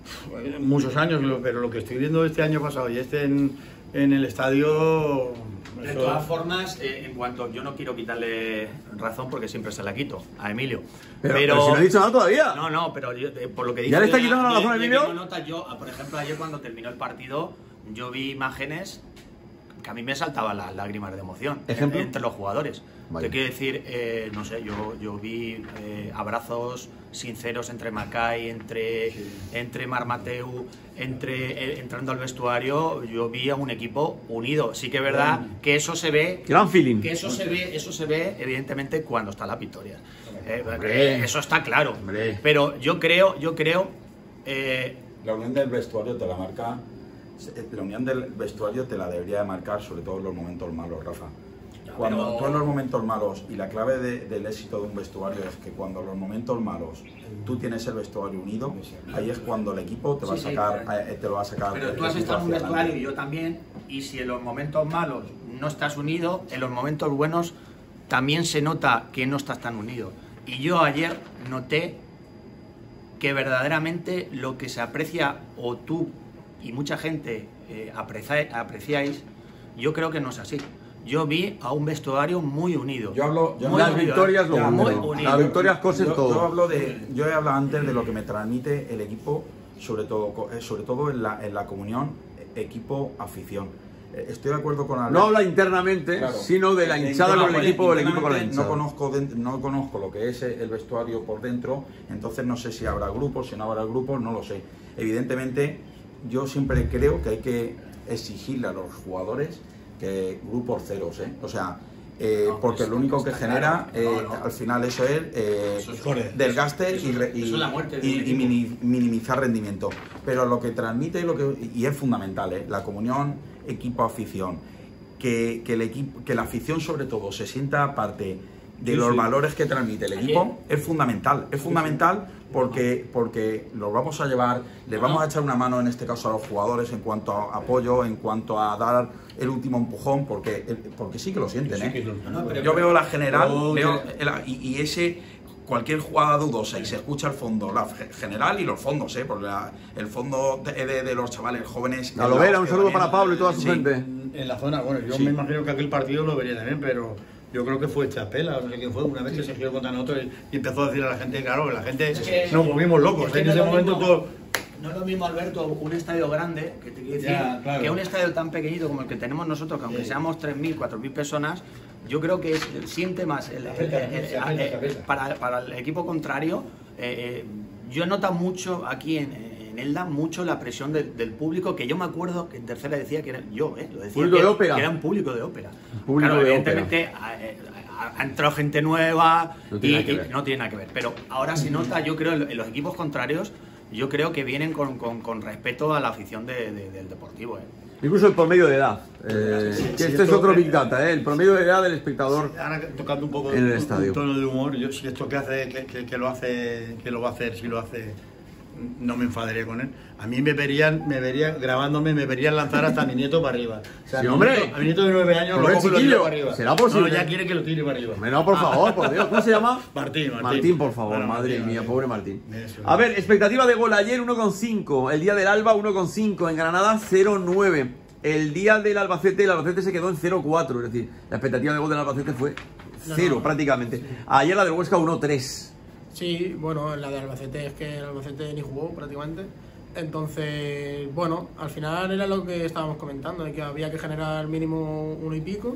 uf, muchos años, lo- pero lo que estoy viendo este año pasado y este en, en el estadio... De eso- todas formas, eh, en cuanto yo no quiero quitarle razón porque siempre se la quito a Emilio. Pero, pero si no he dicho nada todavía. No, no, pero yo, eh, por lo que dice. ¿Ya le está yo quitando la razón a le- le Emilio? quito nota. Yo, ah, por ejemplo, ayer cuando terminó el partido, yo vi imágenes que a mí me saltaban las lágrimas de emoción ¿Ejemplo? entre los jugadores. Vale. Te quiero decir, eh, no sé, yo, yo vi eh, abrazos sinceros entre Macay, entre, entre Marmateu, entre eh, entrando al vestuario, yo vi a un equipo unido. Sí que es verdad que eso se ve. Gran feeling. Que eso se ve, eso se ve evidentemente cuando está la victoria. Eh, Hombre. eso está claro. Hombre. Pero yo creo, yo creo. eh, La unión del vestuario te la marca, la unión del vestuario te la debería de marcar sobre todo en los momentos malos, Rafa. Cuando pero- tú en los momentos malos, y la clave de- del éxito de un vestuario es que cuando en los momentos malos tú tienes el vestuario unido, ahí es cuando el equipo te va Sí, a sí, sacar, pero- eh, te lo va a sacar. Pero el tú has equipo estado en un hacia vestuario y adelante. yo también, y si en los momentos malos no estás unido, en los momentos buenos también se nota que no estás tan unido. Y yo ayer noté que verdaderamente lo que se aprecia, o tú y mucha gente eh, aprecia- apreciáis, yo creo que no es así. Yo vi a un vestuario muy unido. Yo hablo- yo Muy Las unido, victorias ¿eh? lo Ya, muy unen. pero- unido. Las victorias cosen yo, todo. Yo hablo de, yo he hablado antes de lo que me transmite el equipo, sobre todo, co- eh, sobre todo en la, en la comunión eh, equipo-afición. Eh, Estoy de acuerdo con Albert. No habla internamente, Claro. sino de la Eh, hinchada con el internamente- equipo o el equipo con la internamente hinchada. No conozco, den- no conozco lo que es el vestuario por dentro, entonces no sé si habrá grupos, si no habrá grupos, no lo sé. Evidentemente, yo siempre creo que hay que exigirle a los jugadores que grupos ceros, ¿eh? O sea, eh, No, porque eso lo único que está genera, claro. No, eh, no. al final eso es, eh, Eso es correcto. desgaste Eso- y, re- y- eso es la muerte de y- un y equipo. mini- minimizar rendimiento. Pero lo que transmite y, lo que, y es fundamental, ¿eh? La comunión equipo-afición, que, que, el equipo, que la afición sobre todo se sienta parte de Sí, los sí. valores que transmite el equipo, es fundamental. Es fundamental porque, porque los vamos a llevar, les vamos a echar una mano en este caso a los jugadores en cuanto a apoyo, en cuanto a dar el último empujón, porque, porque sí que lo sienten, Sí que ¿eh? lo- No, no, pero- Yo veo la general, Yo- veo el- y, y ese cualquier jugada dudosa y se escucha el fondo la general y los fondos, ¿eh? Porque la, el fondo de, de, de los chavales jóvenes... A lo vera, un saludo para Pablo y toda su sí. gente. En la zona, bueno, yo Sí. me imagino que aquel partido lo vería también, pero yo creo que fue Chapela, no sé quién fue, una vez que se giró contra nosotros y, y empezó a decir a la gente, claro, la gente que- nos volvimos locos, es que en no ese es lo momento mismo- todo... No es lo mismo, Alberto, un estadio grande, que te quiero decir, Ya, claro. que un estadio tan pequeñito como el que tenemos nosotros, que aunque Sí. seamos tres mil, cuatro mil personas, yo creo que es- siente más el- el- Afecta, el- se afecta, eh, se afecta. para, para el equipo contrario. eh, eh, yo noto mucho aquí en, en Elda, mucho la presión del, del público, que yo me acuerdo que en tercera decía que era, yo, eh, lo decía, Público que, de ópera. que era un público de ópera. Público Claro, de evidentemente ha, ha- ha entrado gente nueva No y, tiene nada que y ver. no tiene nada que ver. Pero ahora se nota, yo creo, en los equipos contrarios, yo creo que vienen con, con, con respeto a la afición de- de- del Deportivo. ¿eh? Incluso el promedio de edad. Eh, Sí, sí, que sí, este es esto- otro Big Data, ¿eh? El promedio de edad del espectador. Ahora tocando un poco En el un- estadio. un tono de humor, yo si esto que hace, que, que- que lo hace, que lo va a hacer, si lo hace, no me enfadaría con él. A mí me verían, me verían grabándome, me verían lanzar hasta a mi nieto para arriba. O sea, Sí, a mi hombre. nieto- a mi nieto de nueve años Hombre, lo cojo y lo chiquillo, tiro para arriba. ¿será posible? No, ya quiere que lo tire para arriba. Hombre, no, por favor, por Dios. ¿Cómo se llama? Martín, Martín. Martín, por favor, Bueno, madre Martín, mía, Martín. pobre Martín. Eso. A ver, expectativa de gol ayer uno coma cinco, el día del Alba uno coma cinco, en Granada cero coma nueve. El día del Albacete, el Albacete se quedó en cero coma cuatro, es decir, la expectativa de gol del Albacete fue cero No, no. prácticamente. Ayer la del Huesca uno coma tres. Sí, bueno, la de Albacete es que el Albacete ni jugó prácticamente. Entonces, bueno, al final era lo que estábamos comentando, de que había que generar mínimo uno y pico.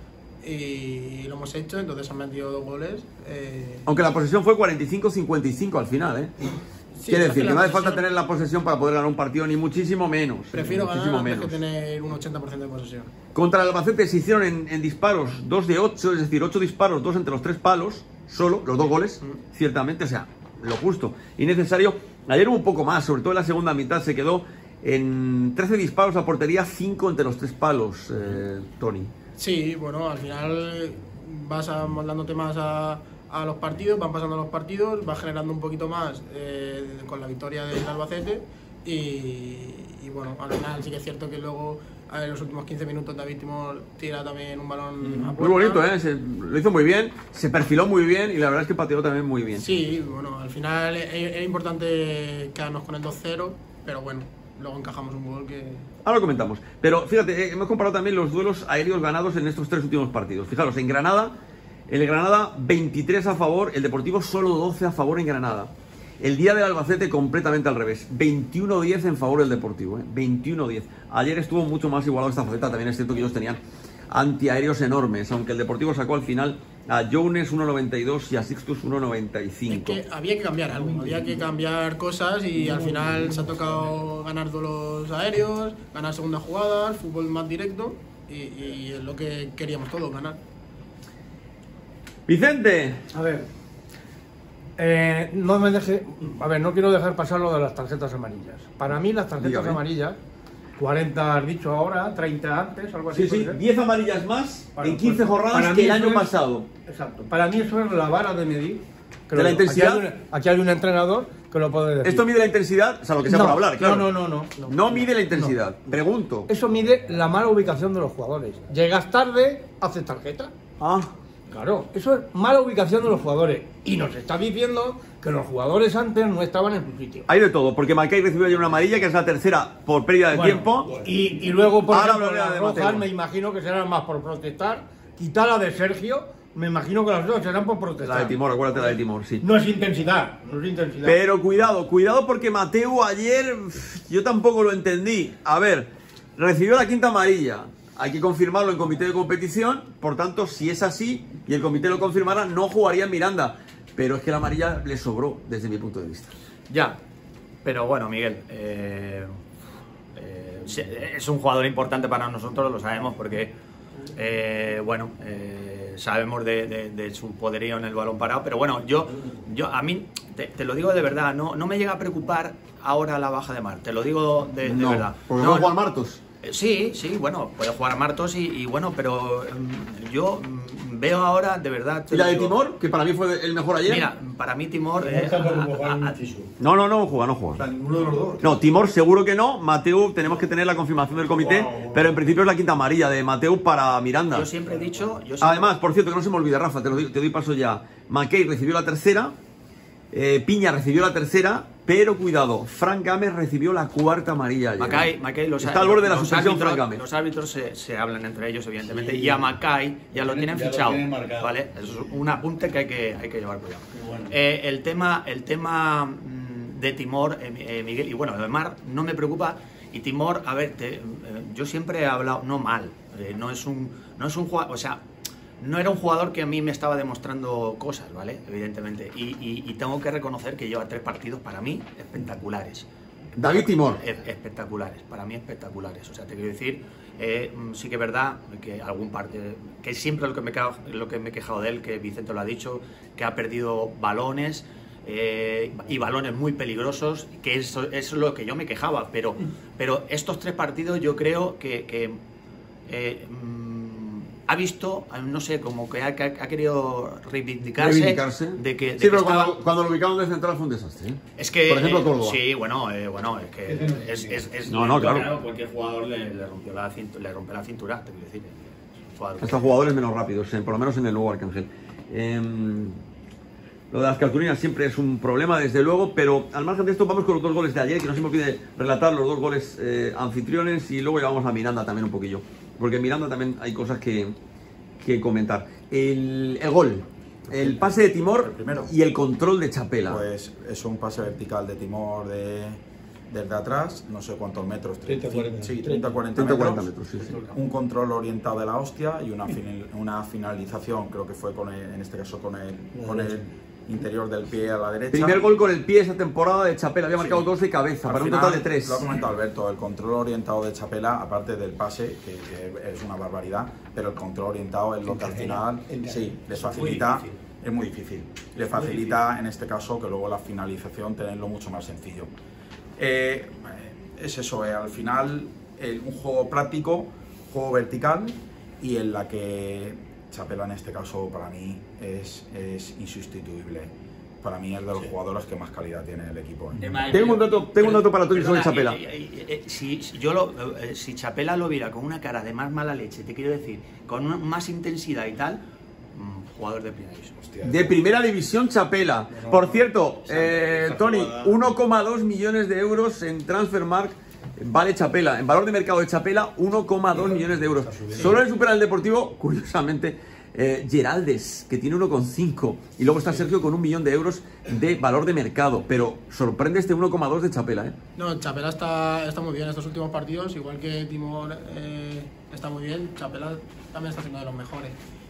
Y lo hemos hecho, entonces han metido dos goles. eh, Aunque la posesión fue cuarenta y cinco cincuenta y cinco al final, ¿eh? sí, Quiere es decir que que la no hace falta posesión- tener la posesión para poder ganar un partido, ni muchísimo menos. Prefiero muchísimo ganar antes menos. que tener un ochenta por ciento de posesión. Contra el Albacete se hicieron en, en disparos dos de ocho, es decir, ocho disparos, dos entre los tres palos, solo, los dos goles, Mm. ciertamente, o sea, lo justo y necesario. Ayer hubo un poco más, sobre todo en la segunda mitad se quedó en trece disparos a portería, cinco entre los tres palos, eh, Tony. Sí, bueno, al final vas a- mandándote más a, a los partidos, van pasando los partidos, vas generando un poquito más eh, con la victoria del Albacete y, y bueno, al final sí que es cierto que luego en los últimos quince minutos David Timor tira también un balón a Muy puerta. bonito, ¿eh? Se- lo hizo muy bien, se perfiló muy bien y la verdad es que pateó también muy bien. Sí, bueno, al final es, es importante quedarnos con el dos cero, pero bueno, luego encajamos un gol que... Ahora lo comentamos. Pero fíjate, eh, hemos comparado también los duelos aéreos ganados en estos tres últimos partidos. Fijaros, en Granada, el Granada veintitrés a favor, el Deportivo solo doce a favor en Granada. El día del Albacete completamente al revés, veintiuno diez en favor del Deportivo, ¿eh? veintiuno diez. Ayer estuvo mucho más igualado esta faceta, también es cierto que ellos tenían antiaéreos enormes, aunque el Deportivo sacó al final a Jones uno noventa y dos y a Sixtus uno noventa y Es cinco. que había que cambiar algo, había que cambiar cosas y al final se ha tocado ganar duelos aéreos, ganar segundas jugadas, fútbol más directo y, y es lo que queríamos todos, ganar. Vicente, A ver, eh, no me deje, a ver, no quiero dejar pasar lo de las tarjetas amarillas. Para mí las tarjetas Dígame. amarillas, cuarenta has dicho ahora, treinta antes, algo así. sí, sí, puede ser. diez amarillas más Bueno, en quince pues, jornadas para que mí el eso año es- pasado. Exacto. Para mí eso es la vara de medir. ¿De Que lo- la intensidad? Aquí hay, un, aquí hay un entrenador que lo puede decir. Esto mide la intensidad, o sea, lo que sea No, por hablar, claro. no, no, no, no. No mide la intensidad. Pregunto. Eso mide la mala ubicación de los jugadores. Llegas tarde, haces tarjeta. Ah, Claro, eso es mala ubicación de los jugadores. Y nos está diciendo que los jugadores antes no estaban en su sitio. hay de todo, porque Macay recibió ayer una amarilla, que es la tercera por pérdida de Bueno, tiempo. Y, y luego, por Ahora ejemplo, hablaré las de rojas Mateo. me imagino que serán más por protestar. Quitar la de Sergio, me imagino que las dos serán por protestar. La de Timor, acuérdate la de Timor, sí. No es intensidad, no es intensidad. Pero cuidado, cuidado porque Mateo ayer uf, yo tampoco lo entendí. A ver, recibió la quinta amarilla. Hay que confirmarlo en comité de competición. Por tanto, si es así y el comité lo confirmara, no jugaría en Miranda. Pero es que la amarilla le sobró desde mi punto de vista. Ya, pero bueno, Miguel, eh, eh, sí, es un jugador importante para nosotros, lo sabemos, porque, eh, bueno, eh, sabemos de, de- de su poderío en el balón parado, pero bueno, yo, yo a mí, te, te lo digo de verdad, no, no me llega a preocupar ahora la baja de Mar, te lo digo de, de no, verdad. porque No, no, Juan no. Martos. Eh, Sí, sí, bueno, puede jugar a Martos y, y bueno, pero mm, yo mm, veo ahora, de verdad... te ¿Y la lo de digo. Timor, que para mí fue el mejor ayer? Mira, para mí Timor... eh, Timor tampoco a- juega a- a- muchísimo. No, no, no juega, no O juega. sea, ninguno de los dos. No, Timor seguro que no. Mateu, tenemos que tener la confirmación del comité, Wow. pero en principio es la quinta amarilla de Mateu para Miranda. yo siempre he dicho... Yo siempre- Además, por cierto, que no se me olvide, Rafa, te, lo doy, te doy paso ya. McKay recibió la tercera, eh, Piña recibió la tercera, pero cuidado, Frank Gámez recibió la cuarta amarilla ayer. Mackay, Mackay, los, Está al borde de la los suspensión, árbitros, Frank Gámez. los árbitros se, se hablan entre ellos, evidentemente, Sí. y a Mackay ya lo tienen Ya lo fichado, tienen marcado. ¿vale? Eso es un apunte que hay que, hay que llevar cuidado. Qué bueno. Eh, el tema, el tema mm, de Timor, eh, eh, Miguel, y bueno, además no me preocupa, y Timor, a ver, te- eh, yo siempre he hablado, no mal, eh, no es un, no es un jugador, o sea, no era un jugador que a mí me estaba demostrando cosas, ¿vale? Evidentemente, y, y- y tengo que reconocer que lleva tres partidos para mí espectaculares. David Timor. Es- espectaculares, para mí espectaculares. O sea, te quiero decir, eh, mm, sí que es verdad que algún parte, que siempre lo que me he quejado, lo que me he quejado de él, que Vicente lo ha dicho, que ha perdido balones eh, y balones muy peligrosos, que eso, eso es lo que yo me quejaba. Pero, pero estos tres partidos yo creo que, que, eh, mm, ha visto, no sé, como que ha, que ha querido reivindicarse, Reivindicarse. de que, de sí, que pero estaba- cuando, cuando lo ubicaron de central fue un desastre. ¿eh? es que, Por ejemplo, eh, Córdoba. sí, bueno, eh, bueno, es que es, es, es- No, no, claro. cualquier jugador le, le rompió la cintura, le rompe la cintura, te quiero decir. Es un jugador que- Estos jugadores menos rápidos, eh, por lo menos en el nuevo Arcángel. Em, lo de las cartulinas siempre es un problema, desde luego, pero al margen de esto vamos con los dos goles de ayer, que no se me olvide relatar los dos goles eh, anfitriones, y luego llevamos a Miranda también un poquillo, porque en Miranda también hay cosas que, que comentar. El, el gol, el pase de Timor El primero. y el control de Chapela. Pues es un pase vertical de Timor de, desde atrás, no sé cuántos metros. treinta, cuarenta. Sí, treinta cuarenta treinta metros. cuarenta metros, sí, sí. Un control orientado de la hostia y una, final- una finalización, creo que fue con el- en este caso con el, con el interior del pie a la derecha. Primer gol con el pie esa temporada de Chapela, había Sí. marcado dos de cabeza, Al para un final, total de tres. Lo ha comentado Alberto, el control orientado de Chapela, aparte del pase, que, que es una barbaridad, pero el control orientado es lo que al final sí, les facilita, es muy difícil, le facilita en este caso que luego la finalización tenerlo mucho más sencillo. Eh, es eso, eh, al final eh, un juego práctico, juego vertical, y en la que Chapela en este caso para mí es, es insustituible. Para mí es de los jugadores que más calidad tiene el equipo. ¿eh? Tengo un dato, tengo un dato para tú sobre Perdona, Chapela. eh, eh, eh, si, si yo lo, eh, si Chapela lo viera con una cara de más mala leche, te quiero decir, con una- más intensidad y tal, mm, jugador de primera división. De primera división Chapela. Por cierto, eh, esa Tony, jugada- uno coma dos millones de euros en Transfermarkt vale Chapela. En valor de mercado de Chapela, uno coma dos millones de euros. Solo le supera el Deportivo, curiosamente, eh, Geraldes, que tiene uno coma cinco. Y luego está Sergio con un millón de euros de valor de mercado. Pero sorprende este uno coma dos de Chapela, ¿eh? No, Chapela está, está muy bien estos últimos partidos, igual que Timor eh, está muy bien, Chapela también está siendo de los mejores.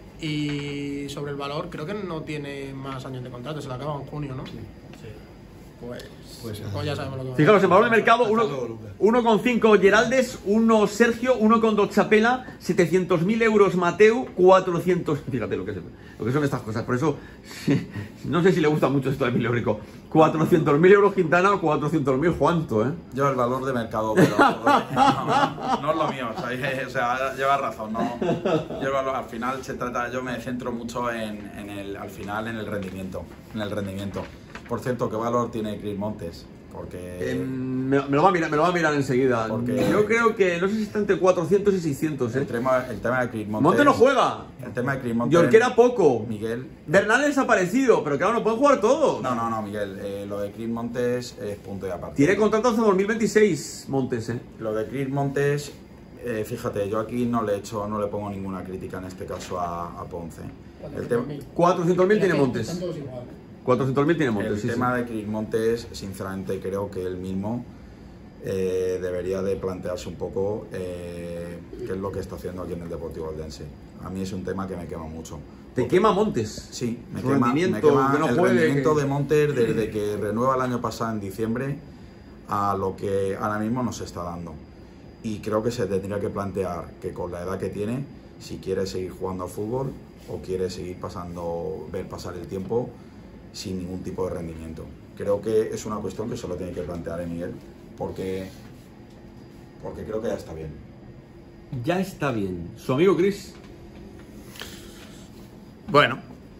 Y sobre el valor, creo que no tiene más años de contrato, se le acaba en junio, ¿no? Pues, pues, ya sabemos lo que va a Fijaros, en valor de mercado, Está todo, Lucas. uno coma cinco Geraldes, uno Sergio, uno coma dos Chapela, setecientos mil euros Mateu, cuatrocientos... Fíjate lo que, es, lo que son estas cosas. Por eso, no sé si le gusta mucho esto a Emilio Rico. cuatrocientos mil euros Quintana, cuatrocientos mil Juanto, ¿eh? Yo el valor de mercado, pero no, no es lo mío, o sea, o sea, llevas razón, no. Yo el valor- al final se trata, yo me centro mucho en, en el, al final en el rendimiento, en el rendimiento. Por cierto, ¿qué valor tiene Chris Montes? Porque Em, me, me lo va a mirar, me lo va a mirar enseguida. Porque- Yo creo que, no sé si está entre cuatrocientos y seiscientos, el ¿eh? tema, el tema de Chris Montes. Monte no juega. El tema de Chris Montes. Yorquera poco. Miguel. Bernal desaparecido, pero claro, no pueden jugar todos. No, no, no, Miguel. eh, lo de Chris Montes es punto y aparte. Tiene contrato hasta dos mil veintiséis, Montes, ¿eh? Lo de Chris Montes, eh, fíjate, yo aquí no le echo, no le pongo ninguna crítica en este caso a, a Ponce. El, tema cuatrocientos mil tiene Están Montes. todos igual. cuatrocientos mil tiene el Montes, sí, tema sí. de Chris Montes, sinceramente creo que él mismo eh, debería de plantearse un poco eh, qué es lo que está haciendo aquí en el Deportivo Aldense. A mí es un tema que me quema mucho. Te quema Montes. Sí, me Su quema, rendimiento, me quema que no el juegue, rendimiento que- de Montes desde que renueva el año pasado en diciembre a lo que ahora mismo nos está dando. Y creo que se tendría que plantear que con la edad que tiene, si quiere seguir jugando al fútbol o quiere seguir pasando, ver pasar el tiempo sin ningún tipo de rendimiento. Creo que es una cuestión que solo tiene que plantear en Miguel, porque, porque creo que ya está bien. Ya está bien. Su amigo Chris. Bueno.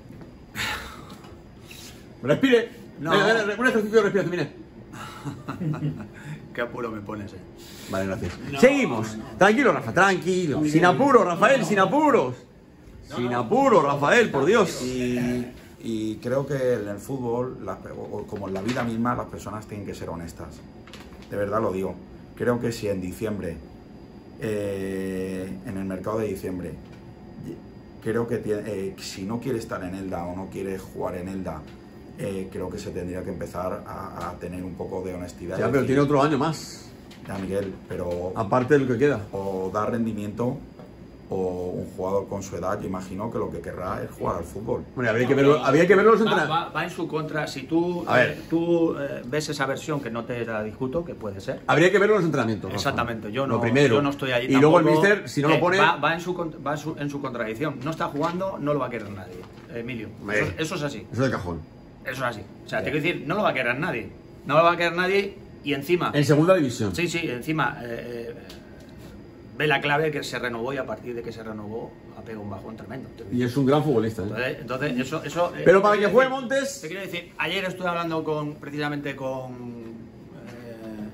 Respire. No. Venga, venga, un ejercicio de respiración, mire. Qué apuro me pones, eh. Vale, gracias. Seguimos. Tranquilo, Rafa, tranquilo. Sin apuro, Rafael, sin apuros. Sin apuro, Rafael, por Dios. Y, y creo que en el fútbol, las- o como en la vida misma, las personas tienen que ser honestas. De verdad lo digo. Creo que si en diciembre, eh, en el mercado de diciembre, creo que tiene- eh, si no quiere estar en Elda o no quiere jugar en Elda, eh, creo que se tendría que empezar a, a tener un poco de honestidad. Ya, y pero decir, tiene otro año más. ya, Miguel, pero Aparte de lo que queda. o dar rendimiento o un jugador con su edad, yo imagino que lo que querrá es jugar al fútbol. Bueno, habría que verlo, habría que verlo los Va, entrenamientos. va- va en su contra. Si tú, A ver. eh, tú eh, ves esa versión, que no te la discuto, que puede ser. Habría que verlo los entrenamientos. Rafa. Exactamente, yo no, Lo primero. yo no estoy allí Y luego el tampoco. míster, si no lo Eh, pone. va, va en, su, con- va en su- en su contradicción. No está jugando, no lo va a querer nadie, Emilio. Hombre. Eso, eso es así. Eso es de cajón. Eso es así. O sea, te quiero decir, no lo va a querer nadie. No lo va a querer nadie y encima. En segunda división. Sí, sí, encima. eh, eh, ve la clave que se renovó y a partir de que se renovó ha pegado un bajón tremendo. te digo. Y es un gran futbolista. ¿eh? Entonces, entonces, eso, eso, eh, Pero para te que quiero juegue decir- Montes- Te quiero decir, ayer estuve hablando con precisamente con eh,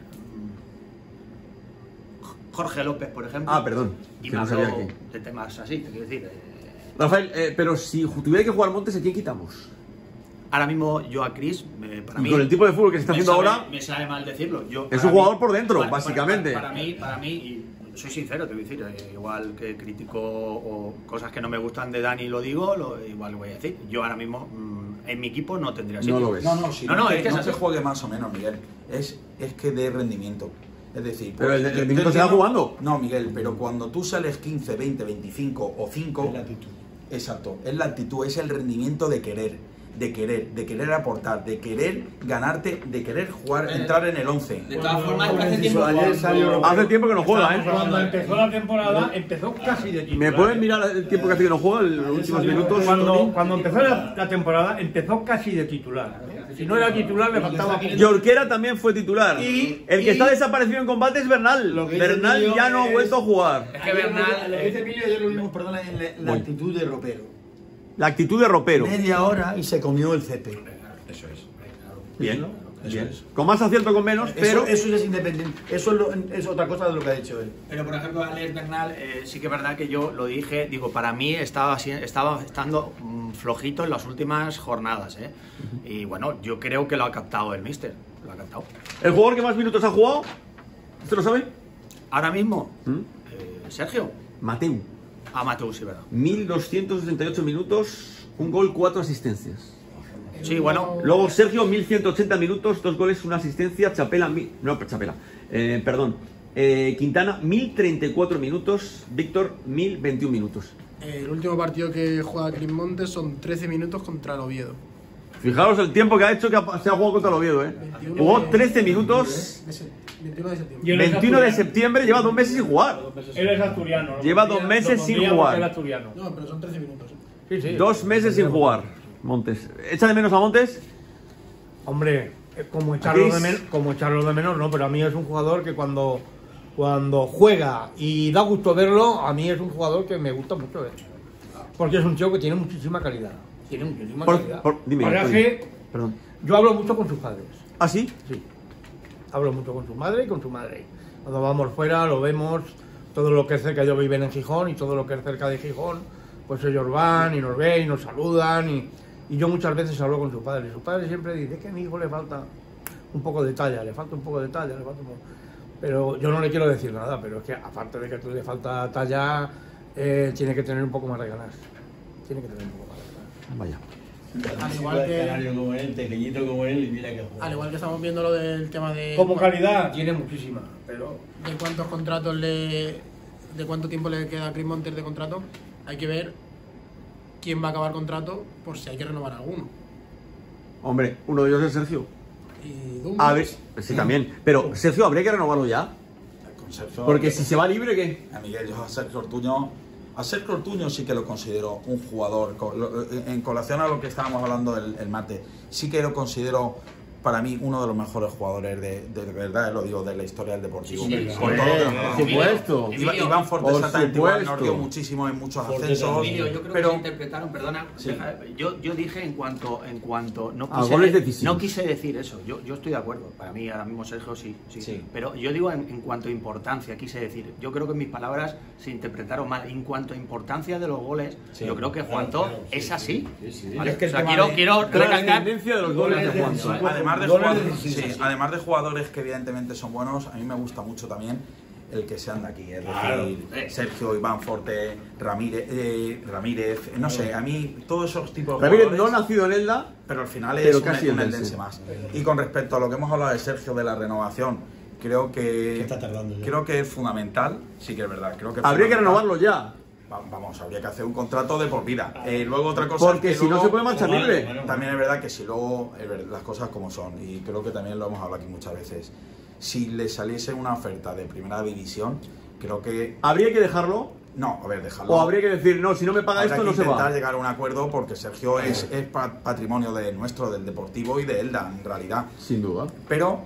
Jorge López, por ejemplo. Ah, perdón, Y que me no sabía habló quién. de temas así, te quiero decir. eh, Rafael, eh, pero si tuviera que jugar Montes, ¿a quién quitamos? ahora mismo yo a Chris, eh, para Y mí. con el tipo de fútbol que se está me haciendo sabe- ahora. Me sabe mal decirlo. Yo, Es para un jugador por dentro, para- básicamente. Para, para mí, para mí, y soy sincero, te voy a decir, eh, igual que critico o cosas que no me gustan de Dani lo digo, lo, igual lo voy a decir. Yo ahora mismo mm, en mi equipo no tendría sitio. No lo ves. No, no, si No, no, no, que, es que no es que así. juegue más o menos, Miguel. Es, es que dé rendimiento. Es decir, Pero el yo- rendimiento yo se va entiendo- jugando. No, Miguel, pero cuando tú sales quince, veinte, veinticinco o cinco. Es la actitud. Exacto, es la actitud, es el rendimiento de querer, de querer, de querer aportar, de querer ganarte, de querer jugar, entrar en el once. De todas formas, hace tiempo. Ayer salió- Hace tiempo que no juega, ¿eh? Cuando empezó la temporada, empezó casi de titular. ¿Me pueden mirar el tiempo que hace que no juega? Los últimos minutos. Cuando, cuando empezó la, la temporada, empezó casi de titular. Si no era titular, le faltaba poco. Jorquera también fue titular. Y- el que y- está desaparecido en combate es Bernal. Lo que dice Bernal Emilio ya no ha es- vuelto a jugar. Es que Bernal. Lo que dice Emilio, ayer lo vimos, perdona, en la, la Voy. actitud de ropero. La actitud de ropero. Media hora y se comió el césped. Eso es. Bien, Eso bien. es. Con más acierto, con menos, pero. Eso, eso es independiente. Eso es, lo- es otra cosa de lo que ha dicho él. Pero por ejemplo, Alex Bernal, eh, sí que es verdad que yo lo dije, digo, para mí estaba, así- estaba estando mm, flojito en las últimas jornadas, ¿eh? Y bueno, yo creo que lo ha captado el míster, lo ha captado. ¿El jugador que más minutos ha jugado? ¿Usted lo sabe? Ahora mismo, ¿Mm? eh, Sergio, Mateu. a Mateus, sí, verdad. mil doscientos sesenta y ocho minutos, un gol, cuatro asistencias. Sí, bueno, Luego Sergio, mil ciento ochenta minutos, dos goles, una asistencia. Chapela, mi- no, Chapela, eh, perdón. Eh, Quintana, mil treinta y cuatro minutos. Víctor, mil veintiún minutos. El último partido que juega Chris Montes son trece minutos contra el Oviedo. Fijaros el tiempo que ha hecho que ha- se ha jugado contra el Oviedo, ¿eh? veintiuno Jugó de- trece minutos, de se- veintiuno de septiembre. Y él es veintiuno de asturiano. septiembre, lleva dos meses sin jugar. Él es asturiano. lo Lleva pondría- dos meses lo sin pondría jugar. porque es asturiano. No, pero son trece minutos. ¿eh? Sí, sí. Dos meses sin jugar, Montes. ¿Echa de menos a Montes? Hombre, eh, como echarlo, Aquí de es- menos, como echarlo de menos, no, pero a mí es un jugador que cuando, cuando juega y da gusto verlo, a mí es un jugador que me gusta mucho ver. Porque es un tío que tiene muchísima calidad. Tiene muchísima Por- calidad. por- dime, Ahora oye. que Perdón. yo hablo mucho con sus padres. ¿Ah, sí? Sí. Hablo mucho con su madre y con su madre. Cuando vamos fuera lo vemos, todo lo que es cerca, ellos viven en Gijón y todo lo que es cerca de Gijón, pues ellos van y nos ven y nos saludan y, y yo muchas veces hablo con su padre. Y su padre siempre dice que a mi hijo le falta un poco de talla, le falta un poco de talla, le falta un poco... Pero yo no le quiero decir nada, pero es que aparte de que le falta talla, eh, tiene que tener un poco más de ganas. Tiene que tener un poco más de ganas. Vaya. Al igual que- Canario como él, pequeñito como él, y mira que juega. Al igual que estamos viendo lo del tema de, Como calidad tiene muchísima, pero de cuántos contratos le. de cuánto tiempo le queda a Chris Montes de contrato, hay que ver quién va a acabar contrato por si hay que renovar alguno. Hombre, uno de ellos es Sergio. Y Dumfries, A ver, sí, también. Pero, Sergio, ¿habría que renovarlo ya? Con Sergio- Porque si se va libre, ¿qué? A Miguel, yo a Sergio Ortuño, a Sergio Ortuño sí que lo considero un jugador, co- lo- en colación a lo que estábamos hablando el, el martes, sí que lo considero para mí uno de los mejores jugadores de, de, de verdad, lo digo, de la historia del Deportivo. Sí, Con sí, todo lo que por ha supuesto. Iván, Iván Forte Por exactamente igual, nos supuesto. dio muchísimo en muchos ascensos. Emilio, yo creo pero que se interpretaron, perdona, Sí. deja- yo, yo dije en cuanto, en cuanto no A quise, goles decisivos. no quise decir eso, yo, yo estoy de acuerdo, para mí ahora mismo Sergio sí, sí, Sí. pero yo digo en, en cuanto a importancia, quise decir, yo creo que mis palabras se interpretaron mal, en cuanto a importancia de los goles, Sí. yo creo que Juanto es así, ¿vale? Es que el O sea, tema quiero, de- quiero recalcar, Trascendencia de los goles de Juanto. ¿eh? Además de, Goles jugadores, de- sí, además de jugadores que evidentemente son buenos, a mí me gusta mucho también el que se anda aquí, es decir, Sergio, Iván Forte, Ramírez, eh, Ramírez, no sé, a mí todos esos tipos de Ramírez jugadores, no nacido en Elda, pero al final pero es casi un, un el eldense Eldense. más. Y con respecto a lo que hemos hablado de Sergio de la renovación, creo que está tardando ya. creo que es fundamental, sí que es verdad, creo que es habría que fundamental. renovarlo ya. Va- Vamos, habría que hacer un contrato de por vida. Eh, luego otra cosa Porque es que si no luego- se puede marchar libre. También es verdad que si luego es ver- las cosas como son, y creo que también lo hemos hablado aquí muchas veces, si le saliese una oferta de primera división, creo que... ¿Habría que dejarlo? No, a ver, déjalo. ¿O habría que decir, no, si no me paga Habrá esto, que no se intentar va? llegar a un acuerdo porque Sergio es, es pa- patrimonio de nuestro, del Deportivo y de Elda, en realidad. Sin duda. Pero,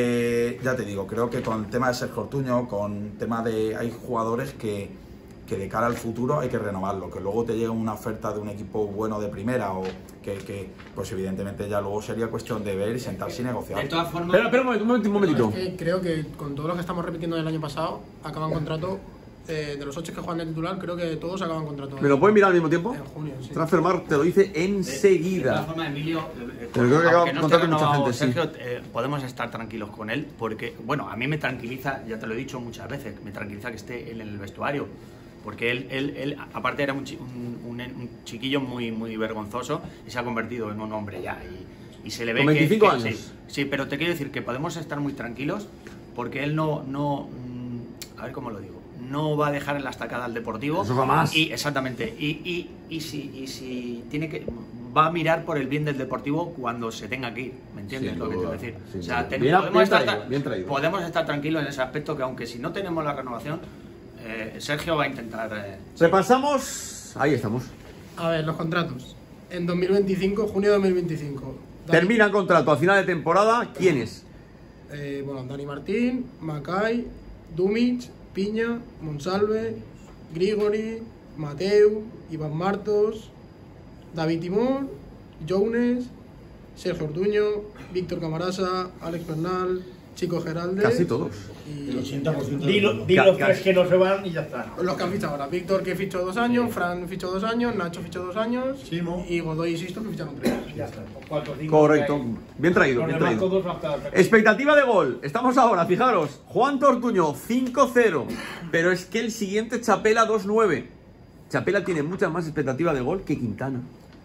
eh, ya te digo, creo que con el tema de Sergio Ortuño, con el tema de... Hay jugadores que, que de cara al futuro hay que renovarlo, que luego te llegue una oferta de un equipo bueno de primera o que, que pues evidentemente ya luego sería cuestión de ver y sentarse y negociar. de todas formas, Espera, espera un momento, un momentito, un momentito. Es que creo que con todo lo que estamos repitiendo del año pasado, acaban contrato. Eh, de los ocho que juegan de titular, creo que todos acaban contrato. ¿Me lo pueden mirar al mismo tiempo? En junio, sí. Transfermarkt te lo dice de todas enseguida. formas, Emilio, eh, Pero creo que acaba aunque no contrato esté con mucha renovado gente, sí. Sergio, eh, podemos estar tranquilos con él, porque, bueno, a mí me tranquiliza, ya te lo he dicho muchas veces, me tranquiliza que esté él en el vestuario, porque él, él, él aparte era un, chi- un, un- un chiquillo muy, muy vergonzoso y se ha convertido en un hombre ya, y, y se le ve Con que- veinticinco que, años. Sí, sí, pero te quiero decir que podemos estar muy tranquilos, porque él no, no mm, a ver cómo lo digo, no va a dejar en la estacada al Deportivo. Eso jamás. Y, exactamente. Y, y, y, si, y si tiene que. Va a mirar por el bien del Deportivo cuando se tenga que ir. ¿Me entiendes Sin lo que duda, quiero decir? sin O sea, duda. ten- Bien- podemos, bien estar, traído, bien traído. podemos estar tranquilos en ese aspecto que, aunque si no tenemos la renovación, eh, Sergio va a intentar. Eh, Repasamos. Ahí estamos. A ver, los contratos. En dos mil veinticinco, junio de dos mil veinticinco. Dani- Termina el contrato a final de temporada. ¿Quiénes? Eh, bueno, Dani Martín, Macay, Dumic, Piña, Monsalve, Grigori, Mateu, Iván Martos, David Timón, Jounes, Sergio Ortuño, Víctor Camarasa, Alex Bernal, Chico Geralde. Casi todos. Y El ochenta por ciento de Di, los lo- di Ca- los ca- tres que no se van y ya está. los que han fichado ahora. Víctor que fichó dos años, Fran fichó dos años, Nacho fichó dos años Simo. y Godoy y Sisto que ficharon tres. Ya está. Cuatro, cinco, Correcto. seis. Bien traído, Los bien demás traído. todos hasta- Expectativa de gol. Estamos ahora, fijaros. Juan Tortuño, cinco cero. Pero es que el siguiente Chapela dos nueve. Chapela tiene mucha más expectativa de gol que Quintana.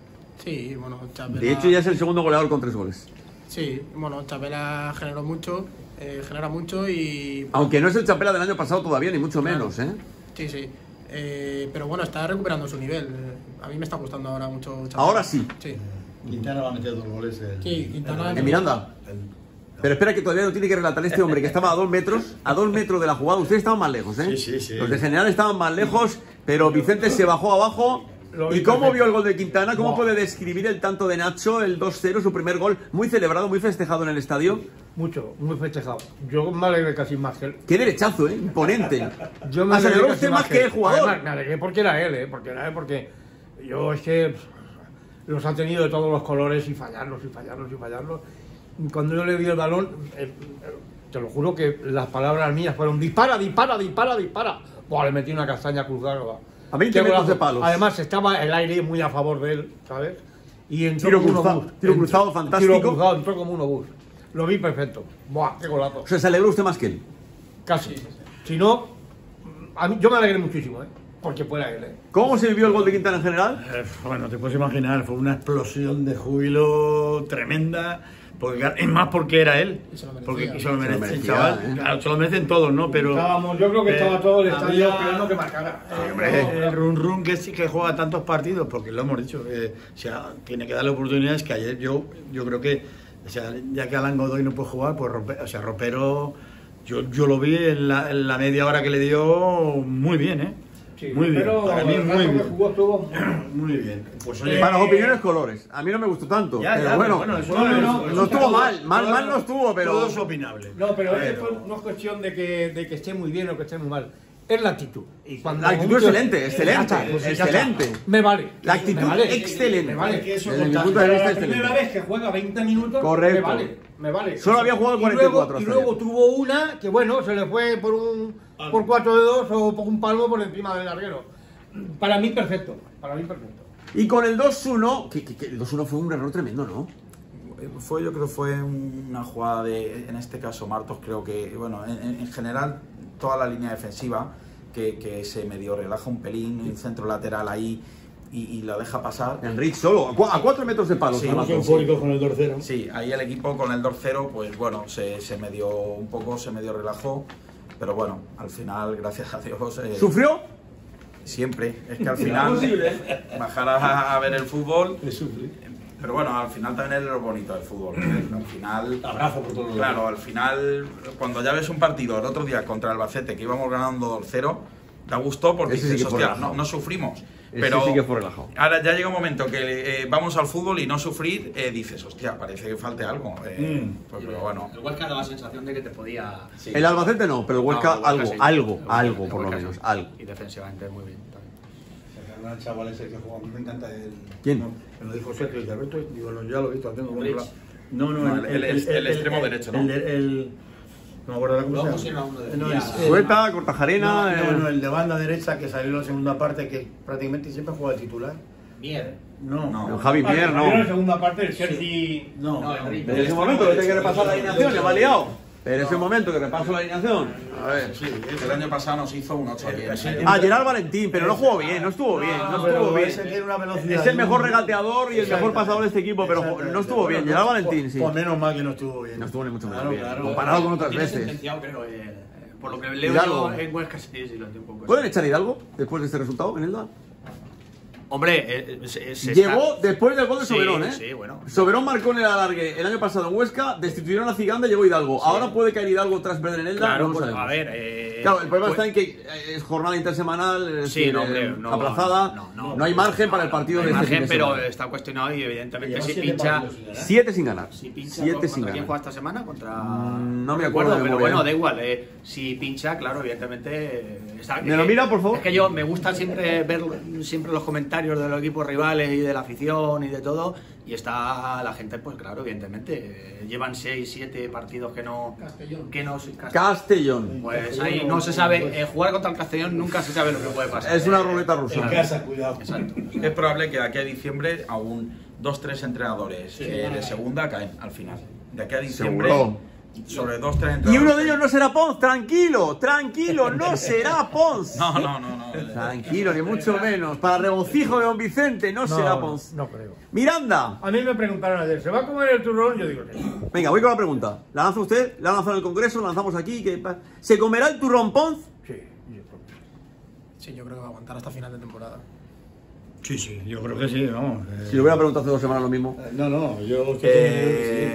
Sí, bueno, Chapela... De hecho, ya es el segundo goleador con tres goles. Sí, bueno, Chapela generó mucho, eh, genera mucho y... Aunque no es el Chapela del año pasado todavía, ni mucho Claro. menos, ¿eh? Sí, sí. Eh, pero bueno, está recuperando su nivel. Eh, A mí me está gustando ahora mucho Chapela. Ahora sí. Sí. Quintana va a meter dos goles. El, Sí, Quintana- el- En Miranda. el- Pero espera que todavía no tiene que relatar este hombre que estaba a dos metros, a dos metros de la jugada. Ustedes estaban más lejos, ¿eh? Sí, sí, sí. Los de general estaban más lejos, pero Vicente se bajó abajo. Lo vi ¿Y cómo perfecto. vio el gol de Quintana? ¿Cómo No. puede describir el tanto de Nacho, el dos cero, su primer gol? Muy celebrado, muy festejado en el estadio. Mucho, muy festejado. Yo me alegré casi más que él. Qué derechazo, ¿eh? Imponente. Yo me Ah, se alegré alegró casi usted más que el jugador. Además, me alegré porque era él, ¿eh? Porque era él, porque yo es que pff, los ha tenido de todos los colores y fallarlos y fallarlos y fallarlos. Y cuando yo le di el balón, eh, eh, te lo juro que las palabras mías fueron dispara, dispara, dispara, dispara. Buah, le metí una castaña cruzada. A veinte Qué metros golazo. de palos. Además, estaba el aire muy a favor de él, ¿sabes? Y entró Tiro como un cruzado, obús. tiro Entró- cruzado fantástico. Tiro cruzado, entró como un obús. Lo vi perfecto. Buah, qué golazo. O sea, se alegró usted más que él. Casi. Si no, a mí, yo me alegré muchísimo, ¿eh? Porque fuera él, ¿eh? ¿Cómo se vivió el gol de Quintana en general? Eh, Bueno, te puedes imaginar, fue una explosión de júbilo tremenda. Porque, es más porque era él. Y se lo merecía. Porque se lo merece, merecía, el chaval. ¿eh? Claro, se lo merecen todos, ¿no? Pero. Estábamos, yo creo que eh, estaba todo el estadio había- esperando que marcara. Eh, el run run que sí que juega tantos partidos, porque lo hemos dicho, eh, o sea, tiene que darle oportunidades. Que ayer yo, yo creo que, o sea, ya que Alan Godoy no puede jugar, pues Rope- o sea, Ropero, yo, yo lo vi en la, en la media hora que le dio muy bien, ¿eh? Sí, Muy bien, pero para mí el muy rato que bien. jugó estuvo... Muy bien. Pues oye, Para las opiniones, colores. A mí no me gustó tanto. Ya, pero ya, bueno, bueno, eso no, no, es- no, eso no es estuvo todo- mal. Mal, todo- mal no estuvo, pero. todo es opinable. No, pero, Pero- esto no es cuestión de que, de que esté muy bien o que esté muy mal. Es la actitud. Y cuando La actitud un tío- excelente, excelente, Ya está, pues ya está. excelente. Me vale. La actitud Me vale. excelente. Me vale. Que eso Desde mi contagia. punto de Pero vista, la primera excelente. vez que juega veinte minutos, Correcto. me vale, me vale. Solo había jugado Y cuarenta y cuatro luego, y hasta luego ayer. tuvo una que, bueno, se le fue por un por cuatro de dos o por un palmo por encima del larguero. Para mí, perfecto. Para mí, perfecto. Y con el dos uno, que, que- que el dos uno fue un error tremendo, ¿no? Fue, yo creo que fue una jugada de, en este caso, Martos, creo que, bueno, en, en general, toda la línea defensiva, que, que se medio relaja un pelín, un centro lateral ahí y, y lo deja pasar. Enrique solo, a, cua- a cuatro metros de palo. Sí, se la más mató. eufórico con el dos cero. Sí, ahí el equipo con el dos cero, pues bueno, se, se medio, un poco se medio relajó, pero bueno, al final, gracias a Dios... eh, ¿Sufrió? Siempre, es que al final bajar a, a ver el fútbol, Le sufre. pero bueno, al final también es lo bonito del fútbol. Al final, Abrazo por todos los claro, al final, cuando ya ves un partido el otro día contra el Albacete que íbamos ganando dos cero, da gusto porque Ese sí dices, que fue hostia, relajado. no, no sufrimos. Ese Pero sí que fue relajado. ahora ya llega un momento que eh, vamos al fútbol y no sufrir, eh, dices, hostia, parece que falte algo. eh, Mm. pues, pero bueno. El Huesca daba la sensación de que te podía... El Albacete no, pero el Huesca, No, el algo, sí. algo, El algo, el por lo Huesca menos, sí. algo. Y defensivamente muy bien también. El chaval ese que juega, a mí me encanta el... ¿Quién? No, me lo dijo Sergio Alberto, digo, no, ya lo he visto, lo tengo Rich. controlado. No, no, No, el- el- el extremo derecho, ¿no? El, el, el- no me acuerdo de cómo Luego se llama. pusieron a uno de No, Díaz. el- Sueta, Cortajarena. No, eh, no, no, el de banda derecha que salió en la segunda parte, que prácticamente siempre juega de titular. Mier. No, No. el Javi Mier, Vale, en la no. segunda parte el Chelsea... no. No, no. Enrique. Pero ese momento que tengo que repasar la alineación, le va liado. Pero ese momento que repaso la alineación. A ver. Sí, el año pasado nos hizo un ocho aquí. ¿eh? Ah, Gerard Valentín, pero no jugó bien, no estuvo bien, no estuvo pero bien. ese tiene una velocidad. Es el mejor ¿no? regateador y el mejor pasador de este equipo, pero Exactamente. no estuvo bien. Bueno, Gerard pues- Valentín, sí. Pues menos mal que no estuvo bien. No estuvo ni mucho menos Claro, bien. claro. Comparado con otras Tiene veces. sentenciado, creo, eh, por lo que leo Hidalgo. yo en Huesca, sí, sí, lo entiendo un poco. ¿Pueden echar a Hidalgo después de este resultado, Benelda? Hombre, eh, se, se Llegó está- después del gol de Sí, Soberón, ¿eh? sí, bueno. Soberón marcó en el alargue el año pasado en Huesca, destituyeron a Ciganda y llegó Hidalgo. Ahora puede caer Hidalgo tras perder en Elda, Claro, no lo pues, sabemos. a ver. Eh, Claro, el problema pues- está en que eh, es jornada intersemanal, es Sí, decir, no, eh, hombre, no, aplazada, no, no, no, hay margen para el partido no de hay este fin margen, de pero semana. está cuestionado y evidentemente Lleva si siete pincha. partidos sin ganar. Siete sin ganar. Si pincha, Siete ¿contra sin quién ganar. juega esta semana? Contra. Mm, no me acuerdo de pero memoria. bueno, da igual. eh, si pincha, claro, evidentemente. eh, está- ¿Me es lo que- mira, por favor? Es que yo me gusta siempre ver siempre los comentarios de los equipos rivales y de la afición y de todo. Y está la gente, pues claro, evidentemente. eh, llevan seis, siete partidos que no. Castellón. Que no Cast- Castellón. Pues ahí no se sabe. eh, jugar contra el Castellón nunca se sabe lo que puede pasar. Es una eh, ruleta rusa. En casa, cuidado. Exacto. Es probable que de aquí a diciembre aún dos, tres entrenadores eh, de segunda caen al final. De aquí a diciembre, Seguro. sobre dos, tres Y entrenadores. uno de ellos no será Pons, tranquilo, tranquilo, no será Pons. No, no, no, no. Tranquilo, ni mucho menos. Para regocijo de Don Vicente, no, será Pons. No creo. Miranda. A mí me preguntaron ayer, ¿se va a comer el turrón? Yo digo, sí. Venga, voy con la pregunta. ¿La lanza usted? ¿La lanza en el Congreso? ¿La lanzamos aquí? ¿Qué pa- ¿Se comerá el turrón Pons? Sí, yo creo que sí. Sí, yo creo que va a aguantar hasta final de temporada. Sí, sí, yo creo que sí, vamos. eh. Si le hubiera preguntado hace dos semanas lo mismo. No, no, yo... Eh,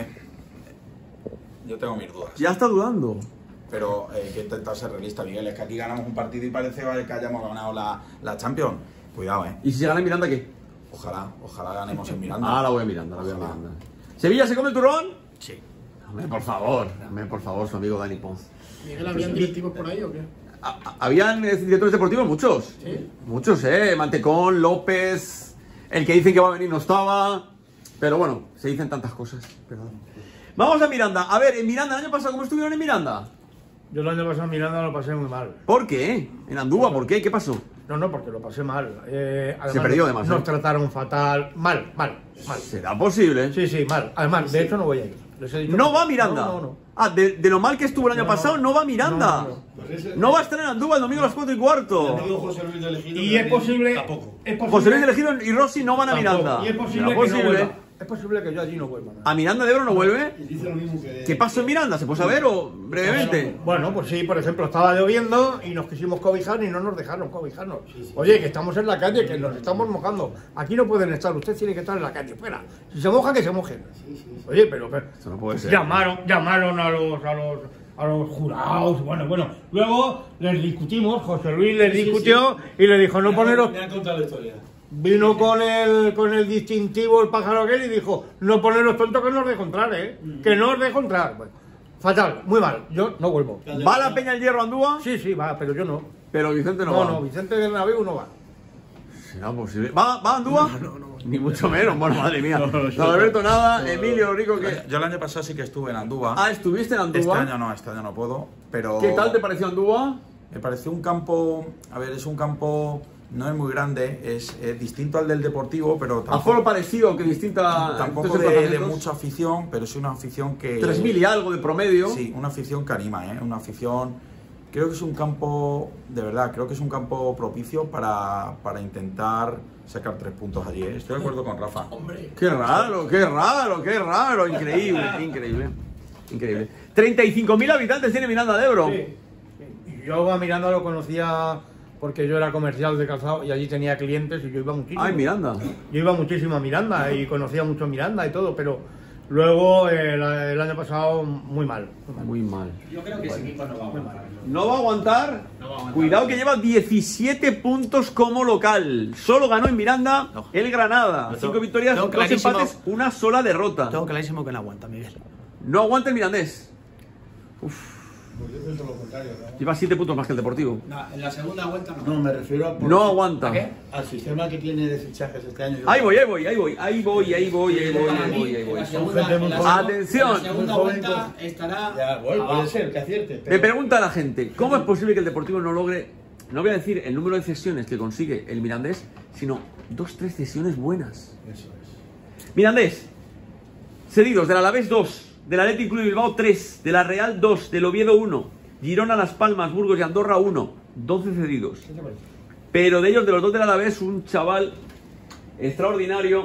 yo tengo mis dudas. Ya está dudando. Pero eh, hay que intentar ser realista, Miguel. Es que aquí ganamos un partido y parece que hayamos ganado la, la Champions. Cuidado, eh. ¿Y si se gana en Miranda qué? Ojalá, ojalá ganemos en Miranda. Ah, la voy a Miranda, la voy a Ojalá. Miranda. ¿Sevilla se come el turrón? Sí. Hombre, por favor, hombre, por favor, su amigo Dani Pons. Miguel, ¿habían directivos por ahí o qué? A- a- Habían eh, directores deportivos muchos. ¿Sí? Muchos, eh. Mantecón, López, el que dicen que va a venir no estaba. Pero bueno, se dicen tantas cosas. Perdón. Vamos a Miranda. A ver, en Miranda, el año pasado, ¿cómo estuvieron en Miranda? Yo el año pasado en Miranda lo pasé muy mal. ¿Por qué? En Andúa, ¿por qué? ¿Qué pasó? No, no, porque lo pasé mal. Eh, además, Se perdió nos- además, Nos ¿eh? trataron fatal. Mal, mal, mal. ¿Será posible? Sí, sí, mal. Además, de hecho no voy a ir. Les he dicho No que- va a Miranda. No, no, no. Ah, de, de lo mal que estuvo el año No, pasado, no va a Miranda. no, no. No va a estar en Andúa el domingo a las cuatro y cuarto. José Luis de Elegido, Y que es posible. Tampoco. Es posible José Luis de Elegido y Rossi no van a Tampoco. Miranda. Y es posible ¿Será que no vuelva. es posible que yo allí no vuelva. ¿A Miranda de Ebro no vuelve? Y dice lo mismo que... ¿Qué pasó en Miranda? ¿Se puede saber o brevemente? Bueno, pues sí, por ejemplo, estaba lloviendo y nos quisimos cobijar y no nos dejaron cobijarnos. Oye, que estamos en la calle, que nos estamos mojando. Aquí no pueden estar, usted tiene que estar en la calle. Espera, si se mojan, que se mojen. Oye, pero, pero Esto no puede ser. llamaron, llamaron a los, a los, a los jurados. Bueno, bueno. Luego les discutimos, José Luis les discutió y le dijo no poneros. Me han contado la historia. Vino con el, con el distintivo el pájaro aquel y dijo, no poneros tontos que no os dejo entrar, ¿eh? Que no os dejo entrar. Bueno, fatal, muy mal, yo no vuelvo. ¿Va la Peña el Hierro a Andúa? Sí, sí, va, pero yo no. Pero Vicente no, No, va. no, Vicente del Navego no va. ¿Será posible? ¿Va, va a Andúa? No, no, no. Ni mucho menos, bueno, madre mía. No, Alberto, nada. Emilio, Rico, ¿qué? Yo el año pasado sí que estuve en Andúa. Ah, ¿estuviste en Este Andúa? año no, este año no puedo, pero... ¿Qué tal te pareció Andúa? Me pareció un campo, a ver, es un campo, no es muy grande, es, es distinto al del Deportivo, pero tampoco, Aforo parecido, que distinta. tampoco estos de, de emplazamientos. mucha afición, pero es una afición que... tres mil y algo de promedio. Sí, una afición que anima, ¿eh? Una afición... Creo que es un campo, de verdad, creo que es un campo propicio para, para intentar sacar tres puntos allí, ¿eh? Estoy de acuerdo con Rafa. Qué raro, qué raro, qué raro. Increíble, increíble. Increíble. treinta y cinco mil habitantes tiene Miranda de Ebro. Sí. Y yo a Miranda lo conocía porque yo era comercial de calzado y allí tenía clientes y yo iba muchísimo. Ay, Miranda. Yo iba muchísimo a Miranda y conocía mucho a Miranda y todo, pero luego eh, el, el año pasado muy mal. Muy mal. Muy mal. Yo creo que ese equipo no va a aguantar. No va a aguantar. No va a aguantar. Cuidado que lleva diecisiete puntos como local. Solo ganó en Miranda No. el Granada. No, Cinco tengo- victorias, tengo dos clarísimo- empates, una sola derrota. Tengo clarísimo que no aguanta, Miguel. No aguanta el Mirandés. Pues yo pienso lo contrario, ¿no? Lleva siete puntos más que el Deportivo. No, en la segunda vuelta no. No, me refiero a... por- No aguanta. ¿A qué? al sistema que tiene de fichajes este año. Yo- Ahí voy, ahí voy, ahí voy, ahí voy, ahí voy, ahí voy, Para ahí mí, voy, ahí en voy. la Son segunda- gente muy en la joven. segunda- Atención. en la segunda Muy joven vuelta con- estará. Ya, bueno, abajo. puede ser que acierte. Me pregunta la gente, ¿cómo es posible que el Deportivo no logre, no voy a decir el número de cesiones que consigue el Mirandés, sino dos, tres cesiones buenas? Eso es. Mirandés, cedidos del Alavés dos, del Athletic Club de Bilbao tres, de la Real dos, del Oviedo uno, Girona, Las Palmas, Burgos y Andorra uno, doce cedidos. Pero de ellos, de los dos del Alavés, un chaval extraordinario,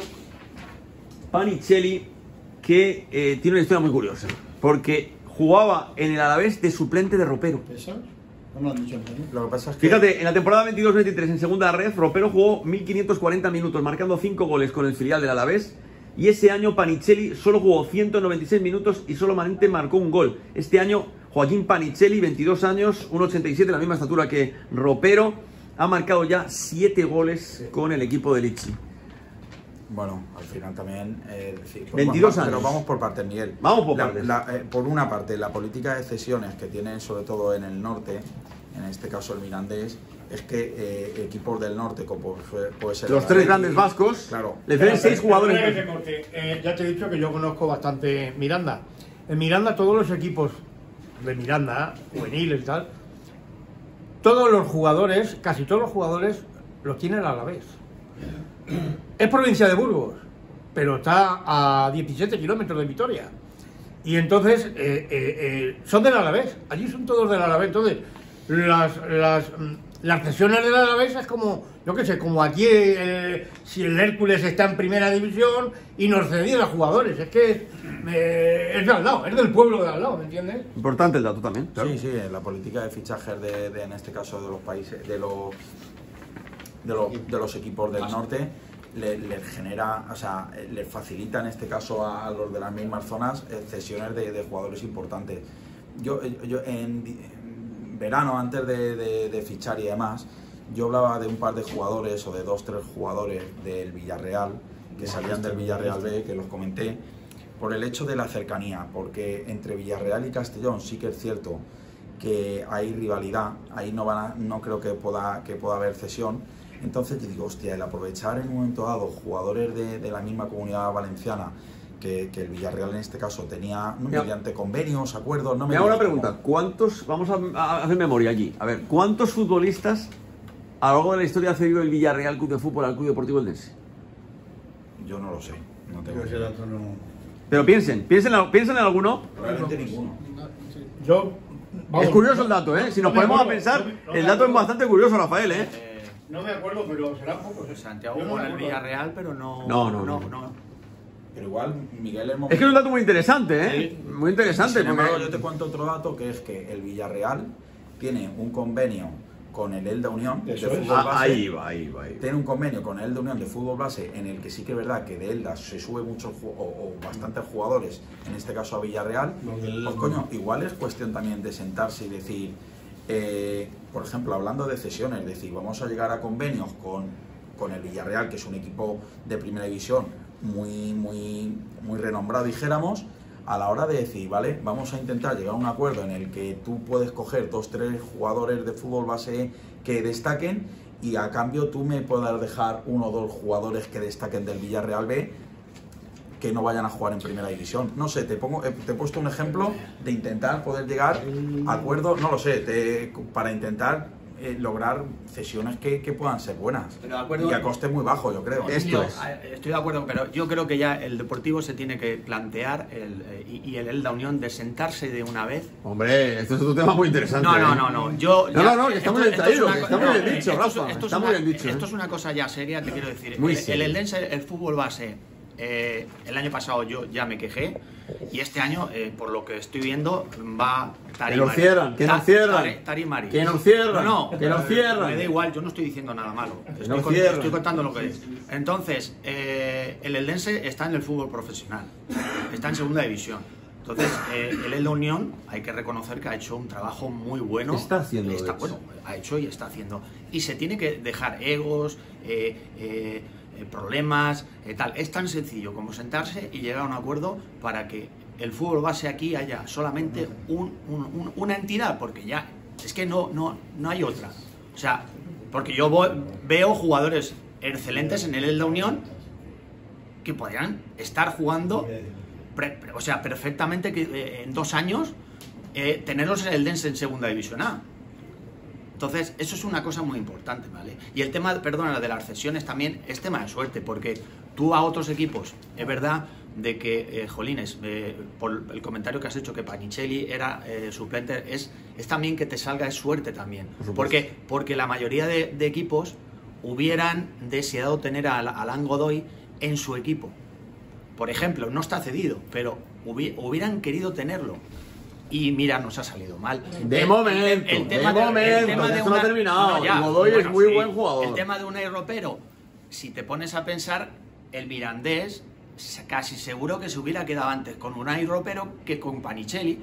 Panicelli, que eh, tiene una historia muy curiosa, porque jugaba en el Alavés de suplente de Ropero. ¿Eso? No me lo han dicho antes, ¿no? Lo que pasa es que... Fíjate, en la temporada veintidós veintitrés en segunda red, Ropero jugó mil quinientos cuarenta minutos, marcando cinco goles con el filial del Alavés. Y ese año Panicelli solo jugó ciento noventa y seis minutos y solamente marcó un gol. Este año Joaquín Panicelli, veintidós años, uno ochenta y siete, la misma estatura que Ropero, ha marcado ya siete goles con el equipo de Lichi. Bueno, al final también... eh, sí, pues veintidós vamos- años. Pero vamos por partes, Miguel. Vamos por La- partes. la- eh, por una parte, la política de cesiones que tiene sobre todo en el norte, en este caso el Mirandés, es que eh, equipos del norte, como puede, puede ser... Los el tres Athletic, grandes vascos Claro. le ceden seis jugadores. Perdóname que te corte. Eh, ya te he dicho que yo conozco bastante Miranda. En Miranda todos los equipos de Miranda, juveniles y tal, todos los jugadores, casi todos los jugadores, los tienen a la vez. Es provincia de Burgos, pero está a diecisiete kilómetros de Vitoria. Y entonces eh, eh, eh, son del Alavés, allí son todos del Alavés. Entonces, las, las, mm, las cesiones del Alavés es como, yo qué sé, como aquí, eh, si el Hércules está en primera división y nos cedían a jugadores. Es que es, eh, es de al lado, es del pueblo de al lado, ¿me entiendes? Importante el dato también. claro. Sí, sí, la política de fichajes de, de, en este caso de los países, de los de los, de los equipos del norte, les le genera, o sea, les facilita en este caso a, a los de las mismas zonas eh, cesiones de, de jugadores importantes. Yo, eh, yo en, di- en verano, antes de, de- de fichar y demás, yo hablaba de un par de jugadores o de dos, tres jugadores del Villarreal, que salían del Villarreal B, que los comenté, por el hecho de la cercanía, porque entre Villarreal y Castellón sí que es cierto que hay rivalidad, ahí no, van a- no creo que pueda, que pueda haber cesión. Entonces yo digo, hostia, el aprovechar en un momento dado jugadores de, de la misma comunidad valenciana, que, que el Villarreal en este caso tenía, no, Ya. mediante convenios, acuerdos, no Me hago una digas cómo. pregunta, ¿cuántos, vamos a, a hacer memoria aquí, a ver, ¿cuántos futbolistas a lo largo de la historia ha cedido el Villarreal Club de Fútbol al Club Deportivo Eldense? Yo no lo sé, no tengo Yo ese idea. dato no... Pero piensen, piensen, piensen en alguno. Probablemente ninguno. Yo, vamos, Es curioso el dato, ¿eh? Si nos no me ponemos a acuerdo, pensar, no me- no el me dato es acuerdo. bastante curioso, Rafael, ¿eh? Eh, No me acuerdo, pero serán pocos. ¿eh? Santiago Yo no con me el acuerdo. Villarreal, pero no. No, no, no. no. Pero igual, Miguel, el momento... Es que es un dato muy interesante, ¿eh? Sí. Muy interesante. Sin embargo, porque... yo te cuento otro dato, que es que el Villarreal tiene un convenio con el Elda Unión de Eso es. fútbol Ah, base. ahí va, ahí va, ahí va. Tiene un convenio con el Elda Unión de fútbol base en el que sí que es verdad que de Elda se sube muchos ju- o, o bastantes jugadores, en este caso a Villarreal. Pues coño, igual es cuestión también de sentarse y decir, eh, por ejemplo, hablando de cesiones, decir, vamos a llegar a convenios con, con el Villarreal, que es un equipo de primera división muy, muy, muy renombrado, dijéramos, a la hora de decir, vale, vamos a intentar llegar a un acuerdo en el que tú puedes coger dos, tres jugadores de fútbol base que destaquen y a cambio tú me puedas dejar uno o dos jugadores que destaquen del Villarreal B que no vayan a jugar en primera división. No sé, te pongo, te he puesto un ejemplo de intentar poder llegar a acuerdos, no lo sé, te- para intentar eh, lograr cesiones que, que puedan ser buenas. Pero de acuerdo- y a coste muy bajo, yo creo. Esto Yo, es. eh, Estoy de acuerdo, pero yo creo que ya el Deportivo se tiene que plantear el, eh, y, y el Elda Unión de sentarse de una vez. Hombre, esto es otro tema muy interesante. No, no, ¿eh? no, no. Yo No, ya- no, no, que está muy bien es traído, una que co- está muy bien no, dicho, esto es- Rafa, esto es está muy una- bien dicho, Esto ¿eh? es una cosa ya seria, te quiero decir. Muy el, serio. el Eldense, el fútbol base, eh, el año pasado yo ya me quejé y este año, eh, por lo que estoy viendo, va Tarimari. Que nos cierran, que nos Ta- cierran. Tare- Tarimari. Que nos cierran, No, no, que nos cierran. Me da igual, yo no estoy diciendo nada malo. Estoy, nos con- cierran. estoy contando lo que es. Entonces, eh, el Eldense está en el fútbol profesional, está en segunda división. Entonces, eh, el Elda Unión, hay que reconocer que ha hecho un trabajo muy bueno. Está haciendo, de Está, hecho. bueno, ha hecho y está haciendo. Y se tiene que dejar egos, eh, eh, eh, problemas, eh, tal. Es tan sencillo como sentarse y llegar a un acuerdo para que el fútbol base aquí haya solamente un- un- un- una entidad, porque ya es que no, no, no hay otra. O sea, porque yo voy- veo jugadores excelentes en el Elda Unión que podrían estar jugando, pre- pre- o sea, perfectamente que eh, en dos años eh, tenerlos en el Dense en segunda división A. Entonces, eso es una cosa muy importante, ¿vale? Y el tema, perdona, de las cesiones también es tema de suerte, porque tú a otros equipos, es verdad de que, eh, jolines, eh, por el comentario que has hecho que Panicelli era eh, suplente, es, es también que te salga de suerte también. supuesto. Porque, porque la mayoría de, de equipos hubieran deseado tener a, a Alan Godoy en su equipo. Por ejemplo, no está cedido, pero hubi- hubieran querido tenerlo. Y mira, nos ha salido mal. De El- momento, el de tema momento, el tema que de esto no ha una- terminado. No, ya, Godoy es bueno, muy sí. buen jugador. El tema de Unai Ropero, si te pones a pensar, el Mirandés casi seguro que se hubiera quedado antes con Unai Ropero que con Panicelli,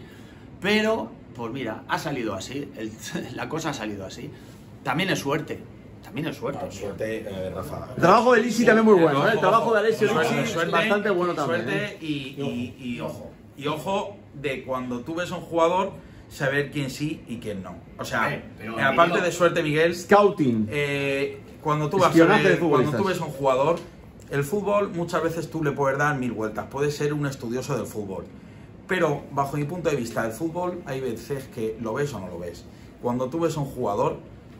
pero pues mira, ha salido así, el- la cosa ha salido así. También es suerte, también es suerte. Claro, suerte, eh, Rafa. El trabajo de Lisi también muy bueno, ¿eh? El Ojo, trabajo de ojo, Alessio suerte, Lisi es suerte, bastante bueno también. Suerte ¿eh? y, y- y ojo. Y ojo de cuando tú ves a un jugador, saber quién sí y quién no. O sea, Eh, pero, eh, aparte Emilio- de suerte, Miguel, Scouting. eh, cuando tú vas a Espionaje de ver, cuando futbolistas. tú ves a un jugador, el fútbol muchas veces tú le puedes dar mil vueltas, puedes ser un estudioso del fútbol. Pero bajo mi punto de vista, el fútbol hay veces que lo ves o no lo ves. Cuando tú ves a un jugador,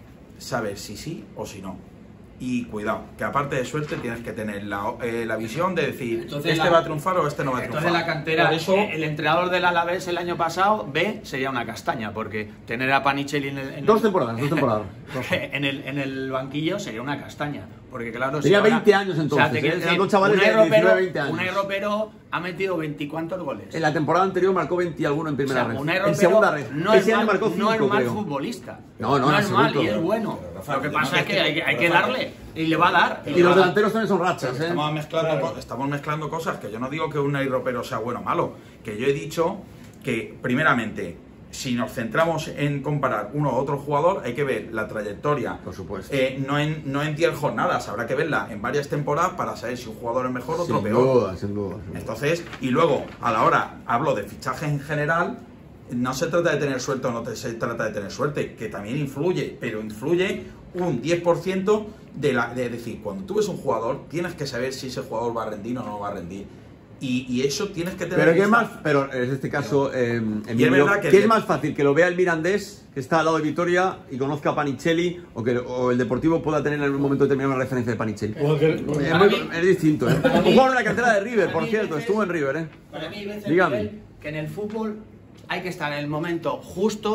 sabes si sí o si no. Y cuidado, que aparte de suerte tienes que tener la, eh, la visión de decir, Entonces este la- va a triunfar o este no va a triunfar. Entonces la cantera, Por eso, eh, el entrenador del Alavés el año pasado, B, sería una castaña, porque tener a Panicelli en el... en Dos el- temporadas, dos temporadas. en, el, en el banquillo sería una castaña, porque claro... Tenía si ahora- veinte años entonces, o sea, te ¿eh? quiero Eran decir, dos chavales Unai de diecinueve, Ropero- veinte años. Unai Ropero ha metido veinticuantos goles. En la temporada anterior marcó veinte y alguno en O primera sea, red. Unai En Ropero segunda red. no Ese es año mal, marcó cinco, no es mal creo. futbolista. No, no, en es mal y absoluto. es bueno. Pero, Rafa, Lo que no pasa me es que hay, que hay que Rafa, darle y le va a dar. Y le los va a dar. delanteros también son rachas, ¿eh? Estamos mezclando, co- estamos mezclando cosas que yo no digo que un Ropero sea bueno o malo, que yo he dicho que primeramente, si nos centramos en comparar uno u otro jugador, hay que ver la trayectoria. Por supuesto. Eh, no en no en diez jornadas, habrá que verla en varias temporadas para saber si un jugador es mejor o otro Sin peor. duda, sin duda. sin duda. Entonces, y luego, a la hora, hablo de fichajes en general, no se trata de tener suerte o no te- se trata de tener suerte, que también influye, pero influye un diez por ciento de la... De decir, cuando tú ves un jugador, tienes que saber si ese jugador va a rendir o no va a rendir. Y, y eso tienes que tener... Pero ¿qué es vista. más? Pero en este caso, eh, Emilio, verdad que ¿qué el- es más fácil? ¿Que lo vea el Mirandés, que está al lado de Vitoria, y conozca a Panicelli, o que o el Deportivo pueda tener en un momento determinado una referencia de Panicelli? O que- Es, muy- es distinto, ¿eh? Un jugador en la cantera de River, por cierto, estuvo en River, ¿eh? Para mí, hay veces, Dígame. Miguel, que en el fútbol hay que estar en el momento justo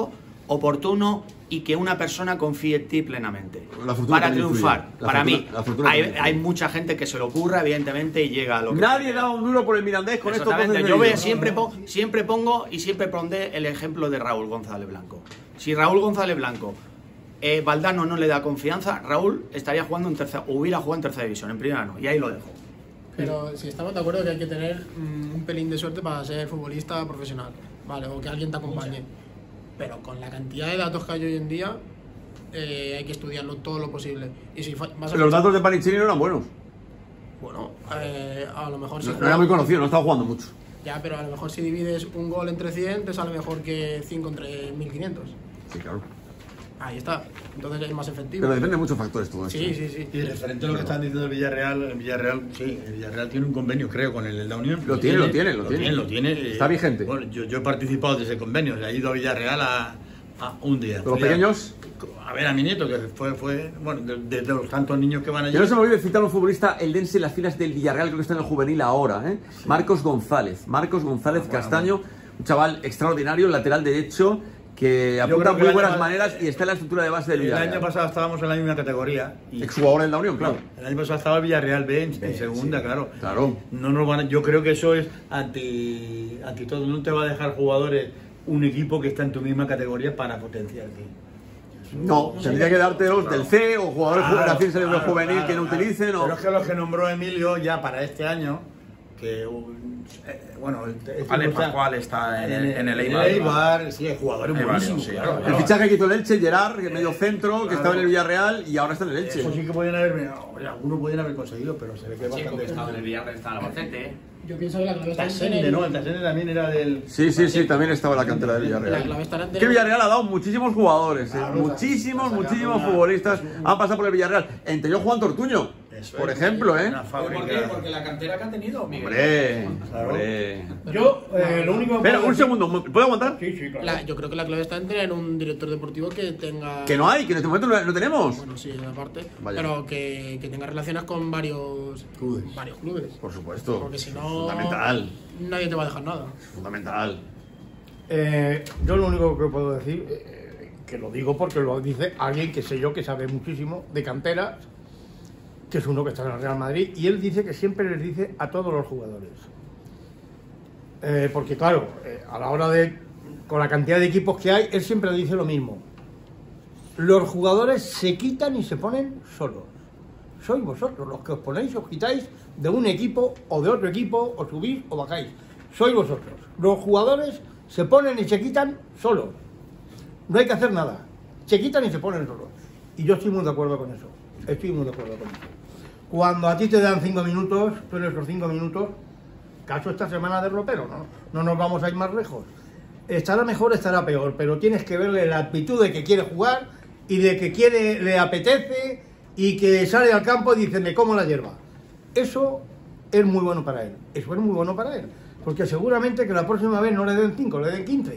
oportuno y que una persona confíe en ti plenamente. La fortuna Para también triunfar. influye. La Para fortuna- mí, la fortuna hay, también hay influye. mucha gente que se le ocurra, evidentemente, y llega a lo que... Nadie da un duro por el Mirandés con estos Exactamente. doce Yo de ve- ellos. siempre, po- siempre pongo y siempre pondré el ejemplo de Raúl González Blanco. Si Raúl González Blanco, eh, Valdano no le da confianza, Raúl estaría jugando en tercera, hubiera jugado en tercera división, en primera no, y ahí lo dejo. Pero si estamos de acuerdo que hay que tener mm, un pelín de suerte para ser futbolista profesional, vale, o que alguien te acompañe. Pero con la cantidad de datos que hay hoy en día, eh, hay que estudiarlo todo lo posible. Y si fa- vas a Los datos de Panicini no eran buenos. Bueno, eh, a lo mejor si No, no juegas- era muy conocido, no estaba jugando mucho. Ya, pero a lo mejor si divides un gol entre cien, te sale mejor que cinco entre mil quinientos. Sí, claro. Ahí está. Entonces es más efectivo. Pero depende de muchos factores todo esto. Sí, sí, sí. Y referente a lo que están diciendo del Villarreal, el Villarreal, sí, el Villarreal tiene un convenio, creo, con el de la Unión. Lo tiene, lo tiene, lo tiene. Lo tiene. Está vigente. Bueno, yo, yo he participado de ese convenio, he ido a Villarreal a, a un día. ¿Los Fui a- pequeños? A ver a mi nieto, que fue, fue bueno, de, de- de los tantos niños que van allí. Yo no se me olvide citar a un futbolista eldense en las filas del Villarreal, creo que está en el juvenil ahora, ¿eh? Marcos González. Marcos González Castaño, un chaval extraordinario, lateral derecho, que apunta creo que muy el buenas año- maneras y está en la estructura de base del El año Villarreal. pasado estábamos en la misma categoría. Y, Exjugador en la Unión, claro. El año pasado estaba el Villarreal B en, en B, segunda, sí. claro. Claro. No nos van a- yo creo que eso es anti, anti todo. No te va a dejar jugadores un equipo que está en tu misma categoría para potenciarte. No, tendría que darte los del C o jugadores Claro, de la ciencia de claro, juvenil claro, que no claro. utilicen. O... Pero es que los que nombró Emilio ya para este año, que un- eh, bueno, el, el Ale tipo está- Pascual está en el, en el Eibar. Eibar, sí, hay jugadores Hay buenísimos. varios, sí, claro, claro. El claro. fichaje que hizo el Elche, Gerard, que medio centro, que Claro. estaba en el Villarreal y ahora está en el Elche. Eso sí que podían haber, oye, algunos podían haber conseguido, pero se ve que es Chico bastante que estaba en el gente. Villarreal, estaba en Albacete, ¿eh? Yo pienso que la clave está en Tasende, tener- ¿no? El Tasende también era del... Sí, sí, sí, también estaba en la cantera del La Villarreal. clave estará en Que tener- Villarreal ha dado muchísimos jugadores, ¿eh? Claro, muchísimos, está sacando muchísimos una- futbolistas han pasado por el Villarreal. Entre ellos Juan Tortuño, Eso por es. ejemplo, ¿eh? Una ¿Pero por qué? fábrica. Porque la cantera que han tenido, Miguel. Hombre, Claro. hombre. Yo, eh, lo único que Espera, puedo un decir- segundo, ¿puedo aguantar? Sí, sí, claro. La- yo creo que la clave está en tener un director deportivo que tenga... Que no hay, que en este momento no, no tenemos. Bueno, sí, aparte. Vaya. Pero que, que tenga relaciones con varios Clubes. varios clubes. Por supuesto. Porque si no... Fundamental, Nadie te va a dejar nada. fundamental. Eh, yo lo único que puedo decir, eh, que lo digo porque lo dice alguien que sé yo que sabe muchísimo de canteras, que es uno que está en el Real Madrid, y él dice que siempre les dice a todos los jugadores. Eh, porque claro, eh, a la hora de, con la cantidad de equipos que hay, él siempre le dice lo mismo. Los jugadores se quitan y se ponen solos. Sois vosotros los que os ponéis, os quitáis de un equipo o de otro equipo, o subís o bajáis. Sois vosotros. Los jugadores se ponen y se quitan solos. No hay que hacer nada. Se quitan y se ponen solos. Y yo estoy muy de acuerdo con eso. Estoy muy de acuerdo con eso. Cuando a ti te dan cinco minutos, tú en esos cinco minutos, caso esta semana de ropero, ¿no? No nos vamos a ir más lejos. Estará mejor, estará peor, pero tienes que verle la actitud de que quiere jugar y de que quiere, le apetece y que sale al campo y dice, me como la hierba. Eso es muy bueno para él. Eso es muy bueno para él. Porque seguramente que la próxima vez no le den cinco, le den quince.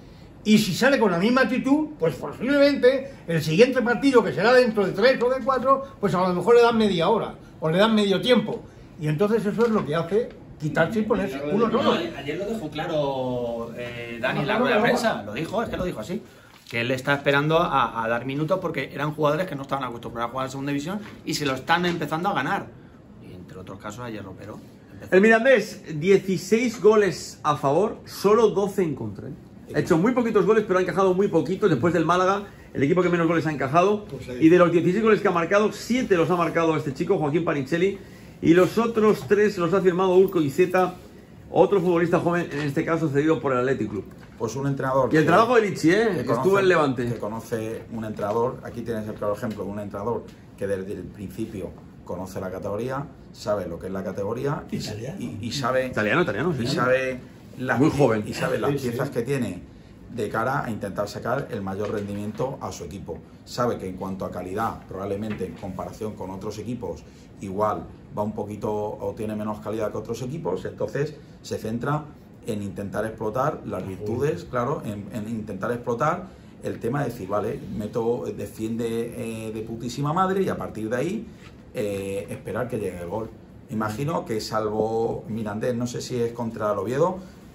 Y si sale con la misma actitud, pues posiblemente el siguiente partido, que será dentro de tres o de cuatro, pues a lo mejor le dan media hora o le dan medio tiempo. Y entonces eso es lo que hace quitarse y ponerse uno No, solo. ayer, ayer lo dejó claro eh, Dani en la rueda de prensa, lo dijo, es que lo dijo así. Que él está esperando a, a dar minutos porque eran jugadores que no estaban acostumbrados a jugar en segunda división y se lo están empezando a ganar. Y entre otros casos ayer Ropero. empezó. El Mirandés, dieciséis goles a favor, solo doce en contra. ¿eh? Ha hecho muy poquitos goles, pero ha encajado muy poquitos. Después del Málaga, el equipo que menos goles ha encajado. Y de los dieciséis goles que ha marcado, siete los ha marcado este chico, Joaquín Panichelli. Y los otros tres los ha firmado Urco Iceta, otro futbolista joven, en este caso cedido por el Athletic Club. Pues un entrenador. Y el que- trabajo de Lichi, ¿eh? que que conoce- estuvo en Levante. Que conoce un entrenador, aquí tienes el claro ejemplo de un entrenador que desde el principio conoce la categoría, sabe lo que es la categoría y, y- y sabe, Italiano, italiano, sí. y sabe las, Muy joven. y sabe las Sí, sí. piezas que tiene de cara a intentar sacar el mayor rendimiento a su equipo. Sabe que en cuanto a calidad, probablemente en comparación con otros equipos, igual va un poquito o tiene menos calidad que otros equipos, entonces se centra en intentar explotar las virtudes, claro, en, en intentar explotar el tema de decir, vale, meto, defiende eh, de putísima madre y a partir de ahí eh, esperar que llegue el gol. Imagino que salvo Mirandés, no sé si es contra el Oviedo,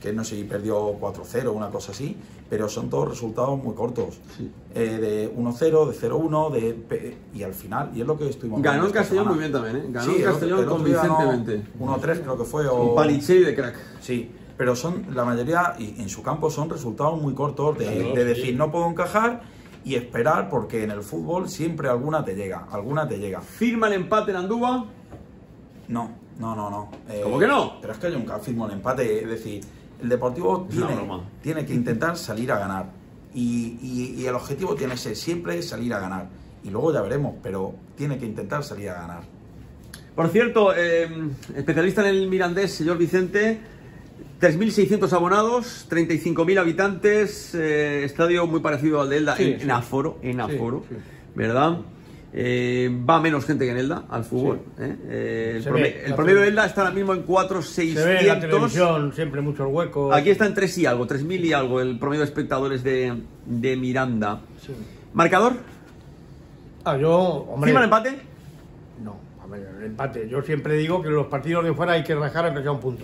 que no sé si perdió cuatro cero, una cosa así, pero son todos resultados muy cortos. Sí. Eh, de uno cero, de cero uno, de, y al final, y es lo que estuvimos Ganó en esta Castellón semana. muy bien también, ¿eh? Ganó Sí, en el otro- Castellón el otro día ganó convincentemente. uno tres creo que fue. O... Un Palicheri de crack. Sí, pero son la mayoría, y en su campo son resultados muy cortos de, Claro, de sí. decir no puedo encajar y esperar, porque en el fútbol siempre alguna te llega, alguna te llega. Firma el empate en Andúba. No, no, no, no. Eh, ¿Cómo que no? Pero es que yo nunca firmo el empate, es decir, el Deportivo Es una tiene, broma. tiene que intentar salir a ganar y, y- y el objetivo tiene que ser siempre salir a ganar y luego ya veremos, pero tiene que intentar salir a ganar. Por cierto, eh, especialista en el Mirandés, señor Vicente, tres mil seiscientos abonados, treinta y cinco mil habitantes, eh, estadio muy parecido al de Elda, Sí, en, sí. en aforo, en Sí, aforo, sí. ¿verdad? Eh, va menos gente que en Elda al fútbol. ¿eh? Eh, el Se prome- ve, el la promedio de tele- Elda está ahora mismo en cuatro mil Se ve en la seiscientos. televisión siempre muchos huecos. Aquí está en tres y algo, tres mil y algo, el promedio de espectadores de, de Miranda. Sí. ¿Marcador? Ah, yo, hombre. ¿Firma el empate? No, a ver, el empate. Yo siempre digo que los partidos de fuera hay que rajar aunque sea un punto.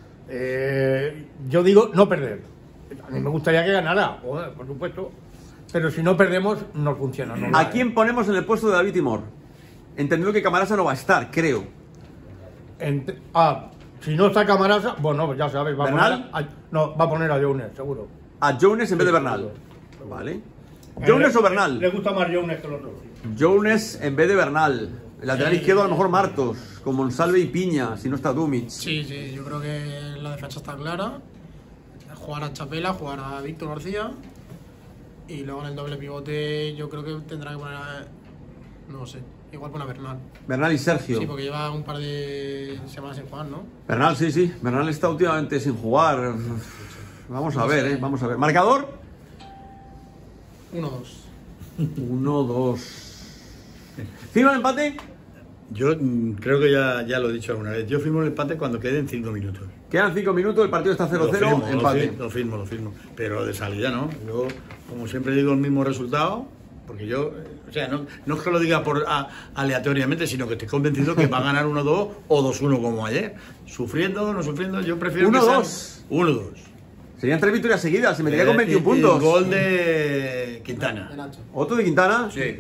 Eh, yo digo no perder. A mí me gustaría que ganara, joder, por supuesto. Pero si no perdemos, no funciona. No ¿A vale. quién ponemos en el puesto de David Timor? Entendiendo que Camarasa no va a estar, creo. Ent- ah, si no está Camarasa, bueno, pues ya sabes, va ¿Bernal? a poner a, no, va a poner a Jones, seguro. A Jones en vez de Bernal. Vale. ¿Jones o Le Bernal? gusta más Jones que el otro. Jones en vez de Bernal. El lateral izquierdo a lo mejor Martos, con Monsalve y Piña, si no está Dumic. Sí, sí, yo creo que la defensa está clara. Jugar a Chapela, jugar a Víctor García. Y luego en el doble pivote yo creo que tendrá que poner a... No sé, igual pone a Bernal. Bernal y Sergio. Sí, porque lleva un par de semanas sin jugar, ¿no? Bernal, sí, sí. Bernal está últimamente sin jugar. Vamos a ver, eh. Vamos a ver. ¿Marcador? uno dos. uno dos. ¿Firma el empate? Yo mm, creo que ya, ya lo he dicho alguna vez. Yo firmo el empate cuando queden cinco minutos. Quedan cinco minutos, el partido está cero Lo cero, firmo, lo empate. fi- Lo firmo, lo firmo. Pero de salida, ¿no? Yo, como siempre digo, el mismo resultado. Porque yo, eh, o sea, no, no es que lo diga por a- aleatoriamente, sino que estoy convencido que va a ganar uno dos o dos uno como ayer. Sufriendo, no sufriendo, yo prefiero uno que dos. uno dos. Serían tres victorias seguidas, se metería con veintiún puntos. El gol de Quintana. De Nacho. ¿Otro de Quintana? Sí.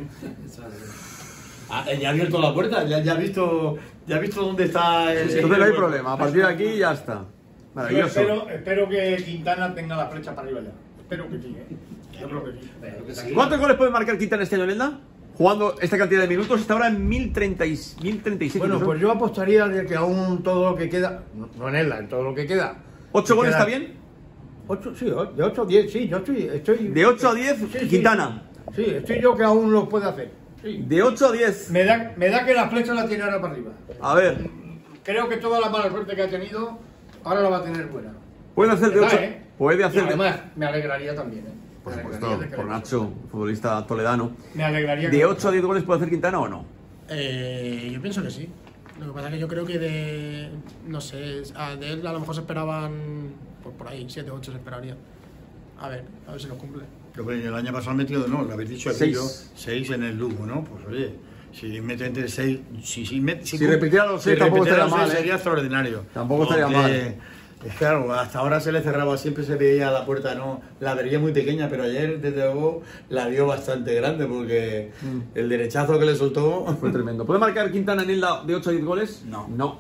Ah, ya ha abierto la puerta, ya, ya ha visto ya ha visto dónde está el... Entonces no hay problema, a partir de aquí ya está. Yo Maravilloso. espero, espero que Quintana tenga la flecha para arriba ya. Espero que sí, ¿eh? Yo creo que sí. ¿Cuántos goles puede marcar Quintana este año en Elda? Jugando esta cantidad de minutos, está ahora en mil treinta y seis Bueno, minutos. pues yo apostaría de que aún todo lo que queda, no- no en él, en todo lo que queda. ¿Ocho que goles queda- está bien? Ocho, sí, o- de ocho a diez, sí, yo estoy... estoy De ocho a diez, sí, sí, Quintana. Sí, estoy yo que aún lo puede hacer. Sí. De ocho a diez. Me da, me da que la flecha la tiene ahora para arriba. A ver, Creo que toda la mala suerte que ha tenido, ahora la va a tener buena. puede hacer de Me da, ocho. ¿eh? Puede Y hacer de. además, me alegraría también, ¿eh? Por Me supuesto, alegraría de que por le- Nacho, futbolista toledano. Me alegraría que ¿De le- ocho a diez goles puede hacer Quintana o no? Eh, yo pienso que sí. Lo que pasa es que yo creo que de. No sé, a- de él a lo mejor se esperaban. Por, por ahí, siete ocho se esperaría. A ver, a ver si lo cumple. Pero bueno, el año pasado metido, no, lo habéis dicho aquí Seis. yo, seis en el Lugo, ¿no? Pues oye, si mete entre seis, si, si, met- Si repitiera los seis, tampoco repitiera estaría los seis mal, ¿eh? sería extraordinario. Tampoco estaría Porque, mal. Es claro, hasta ahora se le cerraba, siempre se veía la puerta, no, la vería muy pequeña, pero ayer desde luego la vio bastante grande porque Mm. el derechazo que le soltó. Fue tremendo. ¿Puede marcar Quintana en Elda de ocho a diez goles? No. No.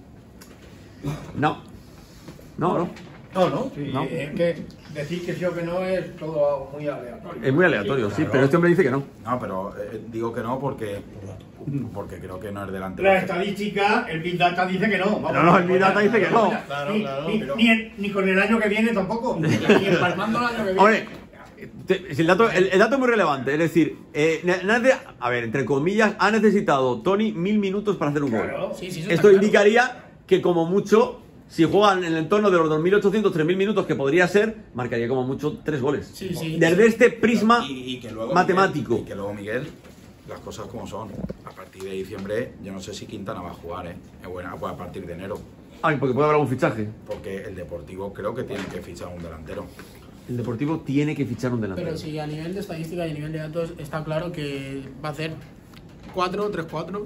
No. No, no. No, no, sí, No. es que decir que sí o que no es todo muy aleatorio. Es muy aleatorio, sí, claro. pero este hombre dice que no. No, pero eh, digo que no porque porque creo que no es delantero. La estadística, el Big Data dice que no. Vamos, No, no, el Big Data dice que no. Claro, Ni, claro, ni- pero- ni el- ni con el año que viene tampoco. Ni empalmando el año que viene. Hombre, te- si el, dato, el, el dato es muy relevante. Es decir, eh, na- nadie, a ver, entre comillas, ha necesitado Tony mil minutos para hacer un gol. Claro. Sí, sí, eso Esto está claro. indicaría que como mucho, si juegan en el entorno de los dos mil ochocientos, tres mil minutos, que podría ser, marcaría como mucho tres goles. Sí, sí. Desde este prisma Y- y que luego matemático. Miguel, y que luego Miguel, las cosas como son. A partir de diciembre, yo no sé si Quintana va a jugar, ¿eh? Es buena, pues a partir de enero. Ay, porque puede haber un fichaje. Porque el Deportivo creo que tiene que fichar un delantero. El Deportivo tiene que fichar un delantero. Pero si a nivel de estadística y a nivel de datos está claro que va a hacer cuatro tres cuatro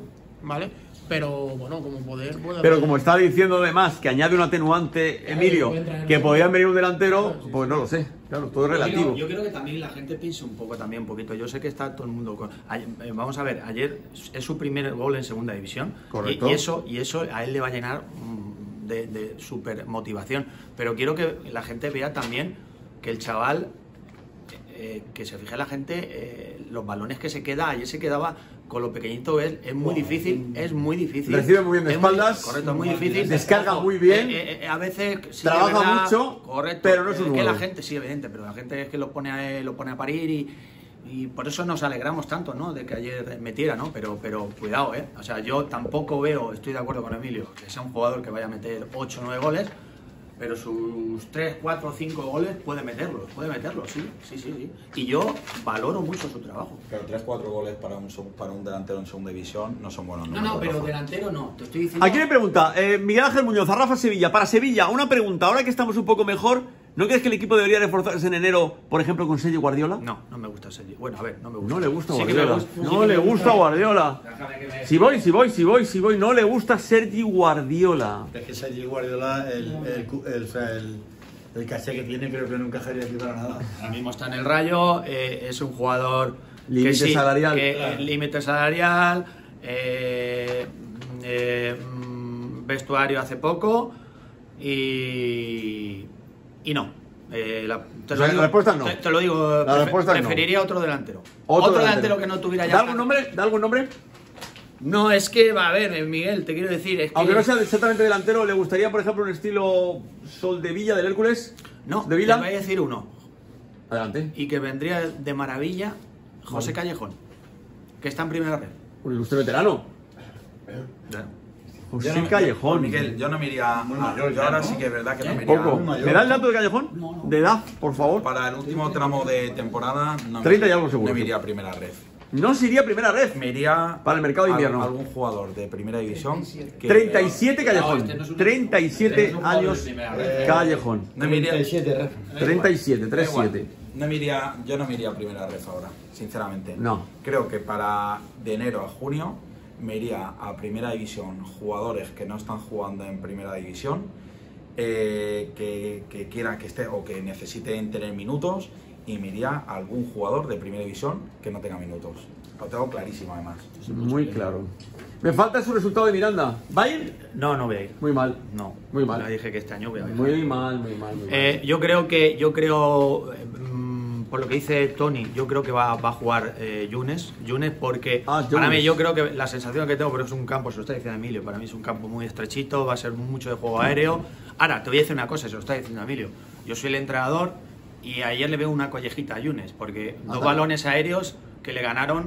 ¿vale? Pero bueno, como poder... puede Pero hacer- como está diciendo además que añade un atenuante, Emilio, que podían venir un delantero, pues no lo sé. Claro, todo es Yo relativo. creo, yo creo que también la gente piensa un poco también un poquito. Yo sé que está todo el mundo con... ayer- eh, vamos a ver, ayer es su primer gol en segunda división. Correcto. Y, y eso y eso a él le va a llenar mm, de, de super motivación. Pero quiero que la gente vea también que el chaval, eh, que se fije la gente, eh, los balones que se queda, ayer se quedaba con lo pequeñito, es, es muy difícil, es muy difícil. Recibe muy bien de Es muy- espaldas, correcto, es muy difícil. descarga Ojo, muy bien, eh, eh, a veces sí, trabaja es verdad, mucho, correcto, pero no es un que la nuevo. gente, sí, evidente, pero la gente es que lo pone a, lo pone a parir y, y por eso nos alegramos tanto, ¿no? De que ayer metiera, ¿no? Pero, pero cuidado, ¿eh? O sea, yo tampoco veo, estoy de acuerdo con Emilio, que sea un jugador que vaya a meter ocho o nueve goles, pero sus tres, cuatro o cinco goles puede meterlos, puede meterlos, sí, sí, sí, sí. Y yo valoro mucho su trabajo. Pero tres cuatro goles para un, seg- para un delantero en segunda división no son buenos No, números, no, pero Rafa. delantero no, te estoy diciendo... Aquí me pregunta, eh, Miguel Ángel Muñoz, a Rafa Sevilla. Para Sevilla, una pregunta. Ahora que estamos un poco mejor, ¿no crees que el equipo debería reforzarse en enero, por ejemplo, con Sergio Guardiola? No, no me gusta Sergio. Bueno, a ver, no me gusta. No le gusta Sí que me Guardiola. gusta, sí No que le me gusta Guardiola. Déjame que me- Si voy, si voy, si voy, si voy. No le gusta Sergio Guardiola. Es que Sergio Guardiola, el, el, cu- el, o sea, el, el caché que tiene, creo que no encajaría aquí para nada. Ahora mismo está en el Rayo, eh, es un jugador... que Límite sí, salarial. que, Claro. eh, límite salarial, eh, eh, mm, vestuario hace poco y... Y no. Eh, la, te O sea, la respuesta no. Te, te lo digo, La prefe- respuesta no. preferiría otro delantero. Otro, Otro, delantero. que no tuviera ya... ¿Da algún nombre? ¿Da algún nombre? No, es que, va a ver, eh, Miguel, te quiero decir, es que... Aunque no sea exactamente delantero, ¿le gustaría, por ejemplo, un estilo Sol de Villa del Hércules? No, ¿De te Vila? voy a decir uno. Adelante. Y que vendría de maravilla José Vale. Callejón, que está en primera red. Un ilustre veterano. José Yo no- Callejón. Miguel, yo no me iría. a- Muy mayor yo ya, ahora ¿no? sí que es verdad que no me iría. Poco. muy mayor. ¿Me da el dato de Callejón? De edad, por favor. Para el último tramo de temporada, no me, treinta y algo seguro. no me iría a primera red. No se iría a primera red. Me iría Para el mercado de a- invierno. a algún jugador de primera división. que- treinta y siete Callejón. No, este no es un- treinta y siete este no es un jugador años de primera red. Callejón. No me iría, treinta y siete, da treinta y igual. siete. No me iría, yo no me iría a primera red ahora, sinceramente. No. Creo que para de enero a junio me iría a primera división jugadores que no están jugando en primera división, eh, que, que quieran que esté o que necesiten tener minutos, y me iría a algún jugador de primera división que no tenga minutos. Lo tengo clarísimo además. Muy claro. Me falta su resultado de Miranda. ¿Va a ir? No, no voy a ir. Muy mal. No. Muy mal. Ya dije que este año voy a ir. Muy mal, muy mal, muy mal. Eh, yo creo que, yo creo, eh, mm, por lo que dice Tony, yo creo que va, va a jugar eh, Yunes, Yunes porque Ah, para Yunes. mí yo creo que la sensación que tengo, pero es un campo, se lo está diciendo Emilio, para mí es un campo muy estrechito, va a ser mucho de juego aéreo. Ahora, te voy a decir una cosa, se lo está diciendo Emilio, yo soy el entrenador y ayer le veo una collejita a Yunes, porque dos Ajá. balones aéreos que le ganaron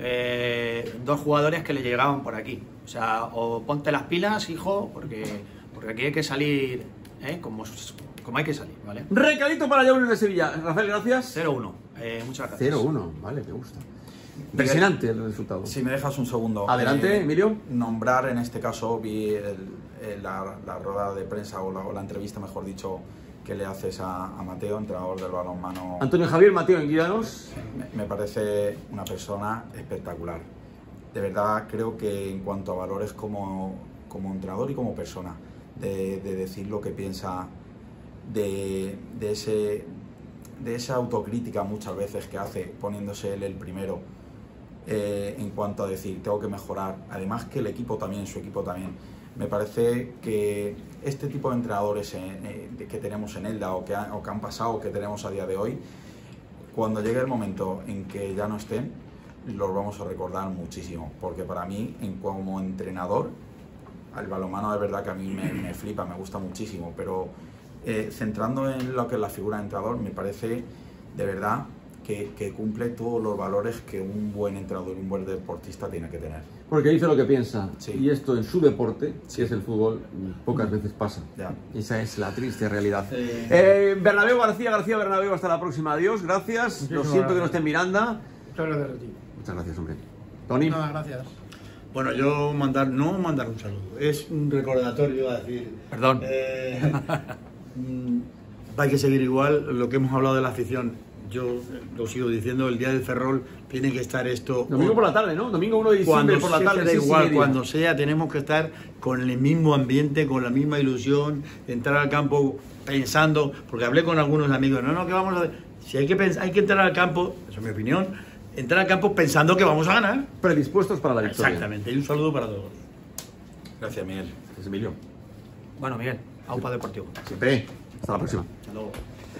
eh, dos jugadores que le llegaban por aquí. O sea, o ponte las pilas, hijo, porque, porque aquí hay que salir, ¿eh? como, como hay que salir, ¿vale? Recadito para Yunes de Sevilla. Rafael, gracias. cero uno. Eh, muchas gracias. cero uno, vale, me gusta. Impresionante el resultado. Si me dejas un segundo. Adelante, Emilio. Nombrar en este caso, vi el- el- la, la rueda de prensa o la, o la entrevista, mejor dicho, que le haces a, a Mateo, entrenador del balonmano. Antonio Javier Mateo en Guíanos. Me, me parece una persona espectacular. De verdad creo que en cuanto a valores como, como entrenador y como persona, de, de decir lo que piensa, de, de, ese, de esa autocrítica muchas veces que hace poniéndose él el primero, eh, en cuanto a decir tengo que mejorar, además que el equipo también, su equipo también. Me parece que este tipo de entrenadores eh, eh, que tenemos en Elda o que, ha- o que han pasado, que tenemos a día de hoy, cuando llegue el momento en que ya no estén, los vamos a recordar muchísimo, porque para mí, en, como entrenador, el balonmano de verdad que a mí me, me flipa, me gusta muchísimo, pero eh, centrando en lo que es la figura de entrenador, me parece de verdad que, que cumple todos los valores que un buen entrenador y un buen deportista tiene que tener. Porque dice lo que piensa. Sí. Y esto en su deporte, si es el fútbol, pocas veces pasa. Ya. Esa es la triste realidad. Eh, Bernabéu García, García Bernabéu, hasta la próxima. Adiós, gracias. Lo Muchísimas siento que no gracias. esté en Miranda. Muchas gracias a ti. Muchas gracias, hombre. Tony. Nada, gracias. Bueno, yo mandar, no mandar un saludo, es un recordatorio, a decir. Perdón. eh, mm, hay que seguir igual, lo que hemos hablado de la afición, yo lo sigo diciendo, el día del Ferrol tiene que estar esto... Domingo por la tarde, ¿no? Domingo uno de diciembre Cuando por la sea, tarde. da seis y igual, media. cuando sea, tenemos que estar con el mismo ambiente, con la misma ilusión, entrar al campo pensando, porque hablé con algunos amigos, no, no, que vamos a... Si hay que, pens- hay que entrar al campo, eso es mi opinión, entrar al campo pensando que vamos a ganar. Predispuestos para la victoria. Exactamente, y un saludo para todos. Gracias, Miguel. Gracias, Emilio. Bueno, Miguel, aupa deportivo. Siempre. Hasta la próxima. Hasta luego.